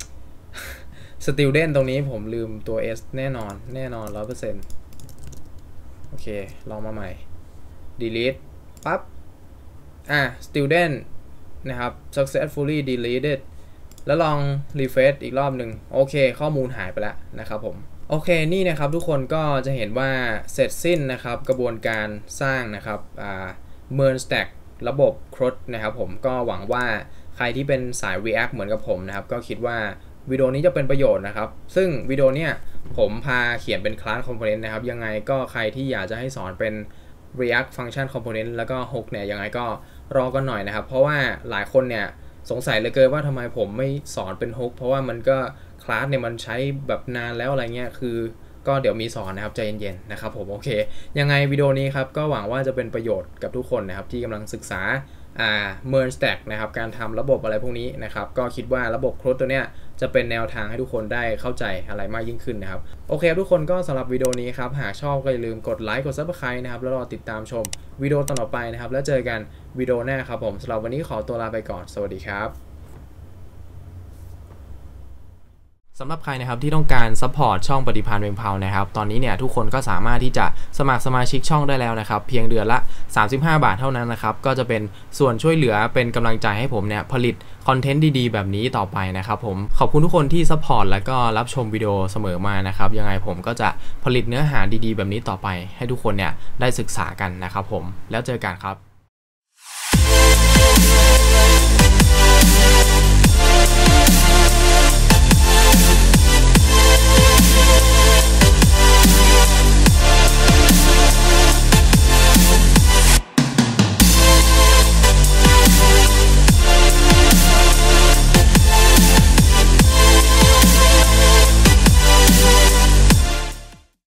[SPEAKER 1] student ตรงนี้ผมลืมตัว s แน่นอนแน่นอน หนึ่งร้อยเปอร์เซ็นต์ โอเคลองมาใหม่ delete ปั๊บอ่ะ student นะครับ successfully deleted แล้วลอง refresh อีกรอบหนึ่งโอเคข้อมูลหายไปแล้วนะครับผมโอเคนี่นะครับทุกคนก็จะเห็นว่าเสร็จสิ้นนะครับกระบวนการสร้างนะครับอ่า merge stack ระบบ ครอส นะครับผมก็หวังว่าใครที่เป็นสาย React เหมือนกับผมนะครับก็คิดว่าวิดีโอนี้จะเป็นประโยชน์นะครับซึ่งวิดีโอเนี้ยผมพาเขียนเป็น class component นะครับยังไงก็ใครที่อยากจะให้สอนเป็น React function component แล้วก็ hook เนี่ยยังไงก็รอกันหน่อยนะครับเพราะว่าหลายคนเนี่ยสงสัยเหลือเกินว่าทำไมผมไม่สอนเป็น hook เพราะว่ามันก็คลาสเนี่ยมันใช้แบบนานแล้วอะไรเงี้ยคือก็เดี๋ยวมีสอนนะครับใจเย็นๆนะครับผมโอเคยังไงวิดีโอนี้ครับก็หวังว่าจะเป็นประโยชน์กับทุกคนนะครับที่กำลังศึกษาอ่า merge stack นะครับการทำระบบอะไรพวกนี้นะครับก็คิดว่าระบบ ครอส ตัวเนี้ยจะเป็นแนวทางให้ทุกคนได้เข้าใจอะไรมากยิ่งขึ้นนะครับโอเคทุกคนก็สำหรับวิดีโอนี้ครับหากชอบก็อย่าลืมกดไลค์กด ซับสไครบ์ นะครับแล้วรอติดตามชมวิดีโอต่อไปนะครับแล้วเจอกันวิดีโอหน้าครับผมสำหรับวันนี้ขอตัวลาไปก่อนสวัสดีครับสำหรับใครนะครับที่ต้องการซัพพอร์ตช่องปฏิภาณเพลงเพานะครับตอนนี้เนี่ยทุกคนก็สามารถที่จะสมัครสมาชิกช่องได้แล้วนะครับเพียงเดือนละสามสิบห้าบาทเท่านั้นนะครับก็จะเป็นส่วนช่วยเหลือเป็นกำลังใจให้ผมเนี่ยผลิตคอนเทนต์ดีๆแบบนี้ต่อไปนะครับผมขอบคุณทุกคนที่ซัพพอร์ตและก็รับชมวิดีโอเสมอมานะครับยังไงผมก็จะผลิตเนื้อหาดีๆแบบนี้ต่อไปให้ทุกคนเนี่ยได้ศึกษากันนะครับผมแล้วเจอกันครับ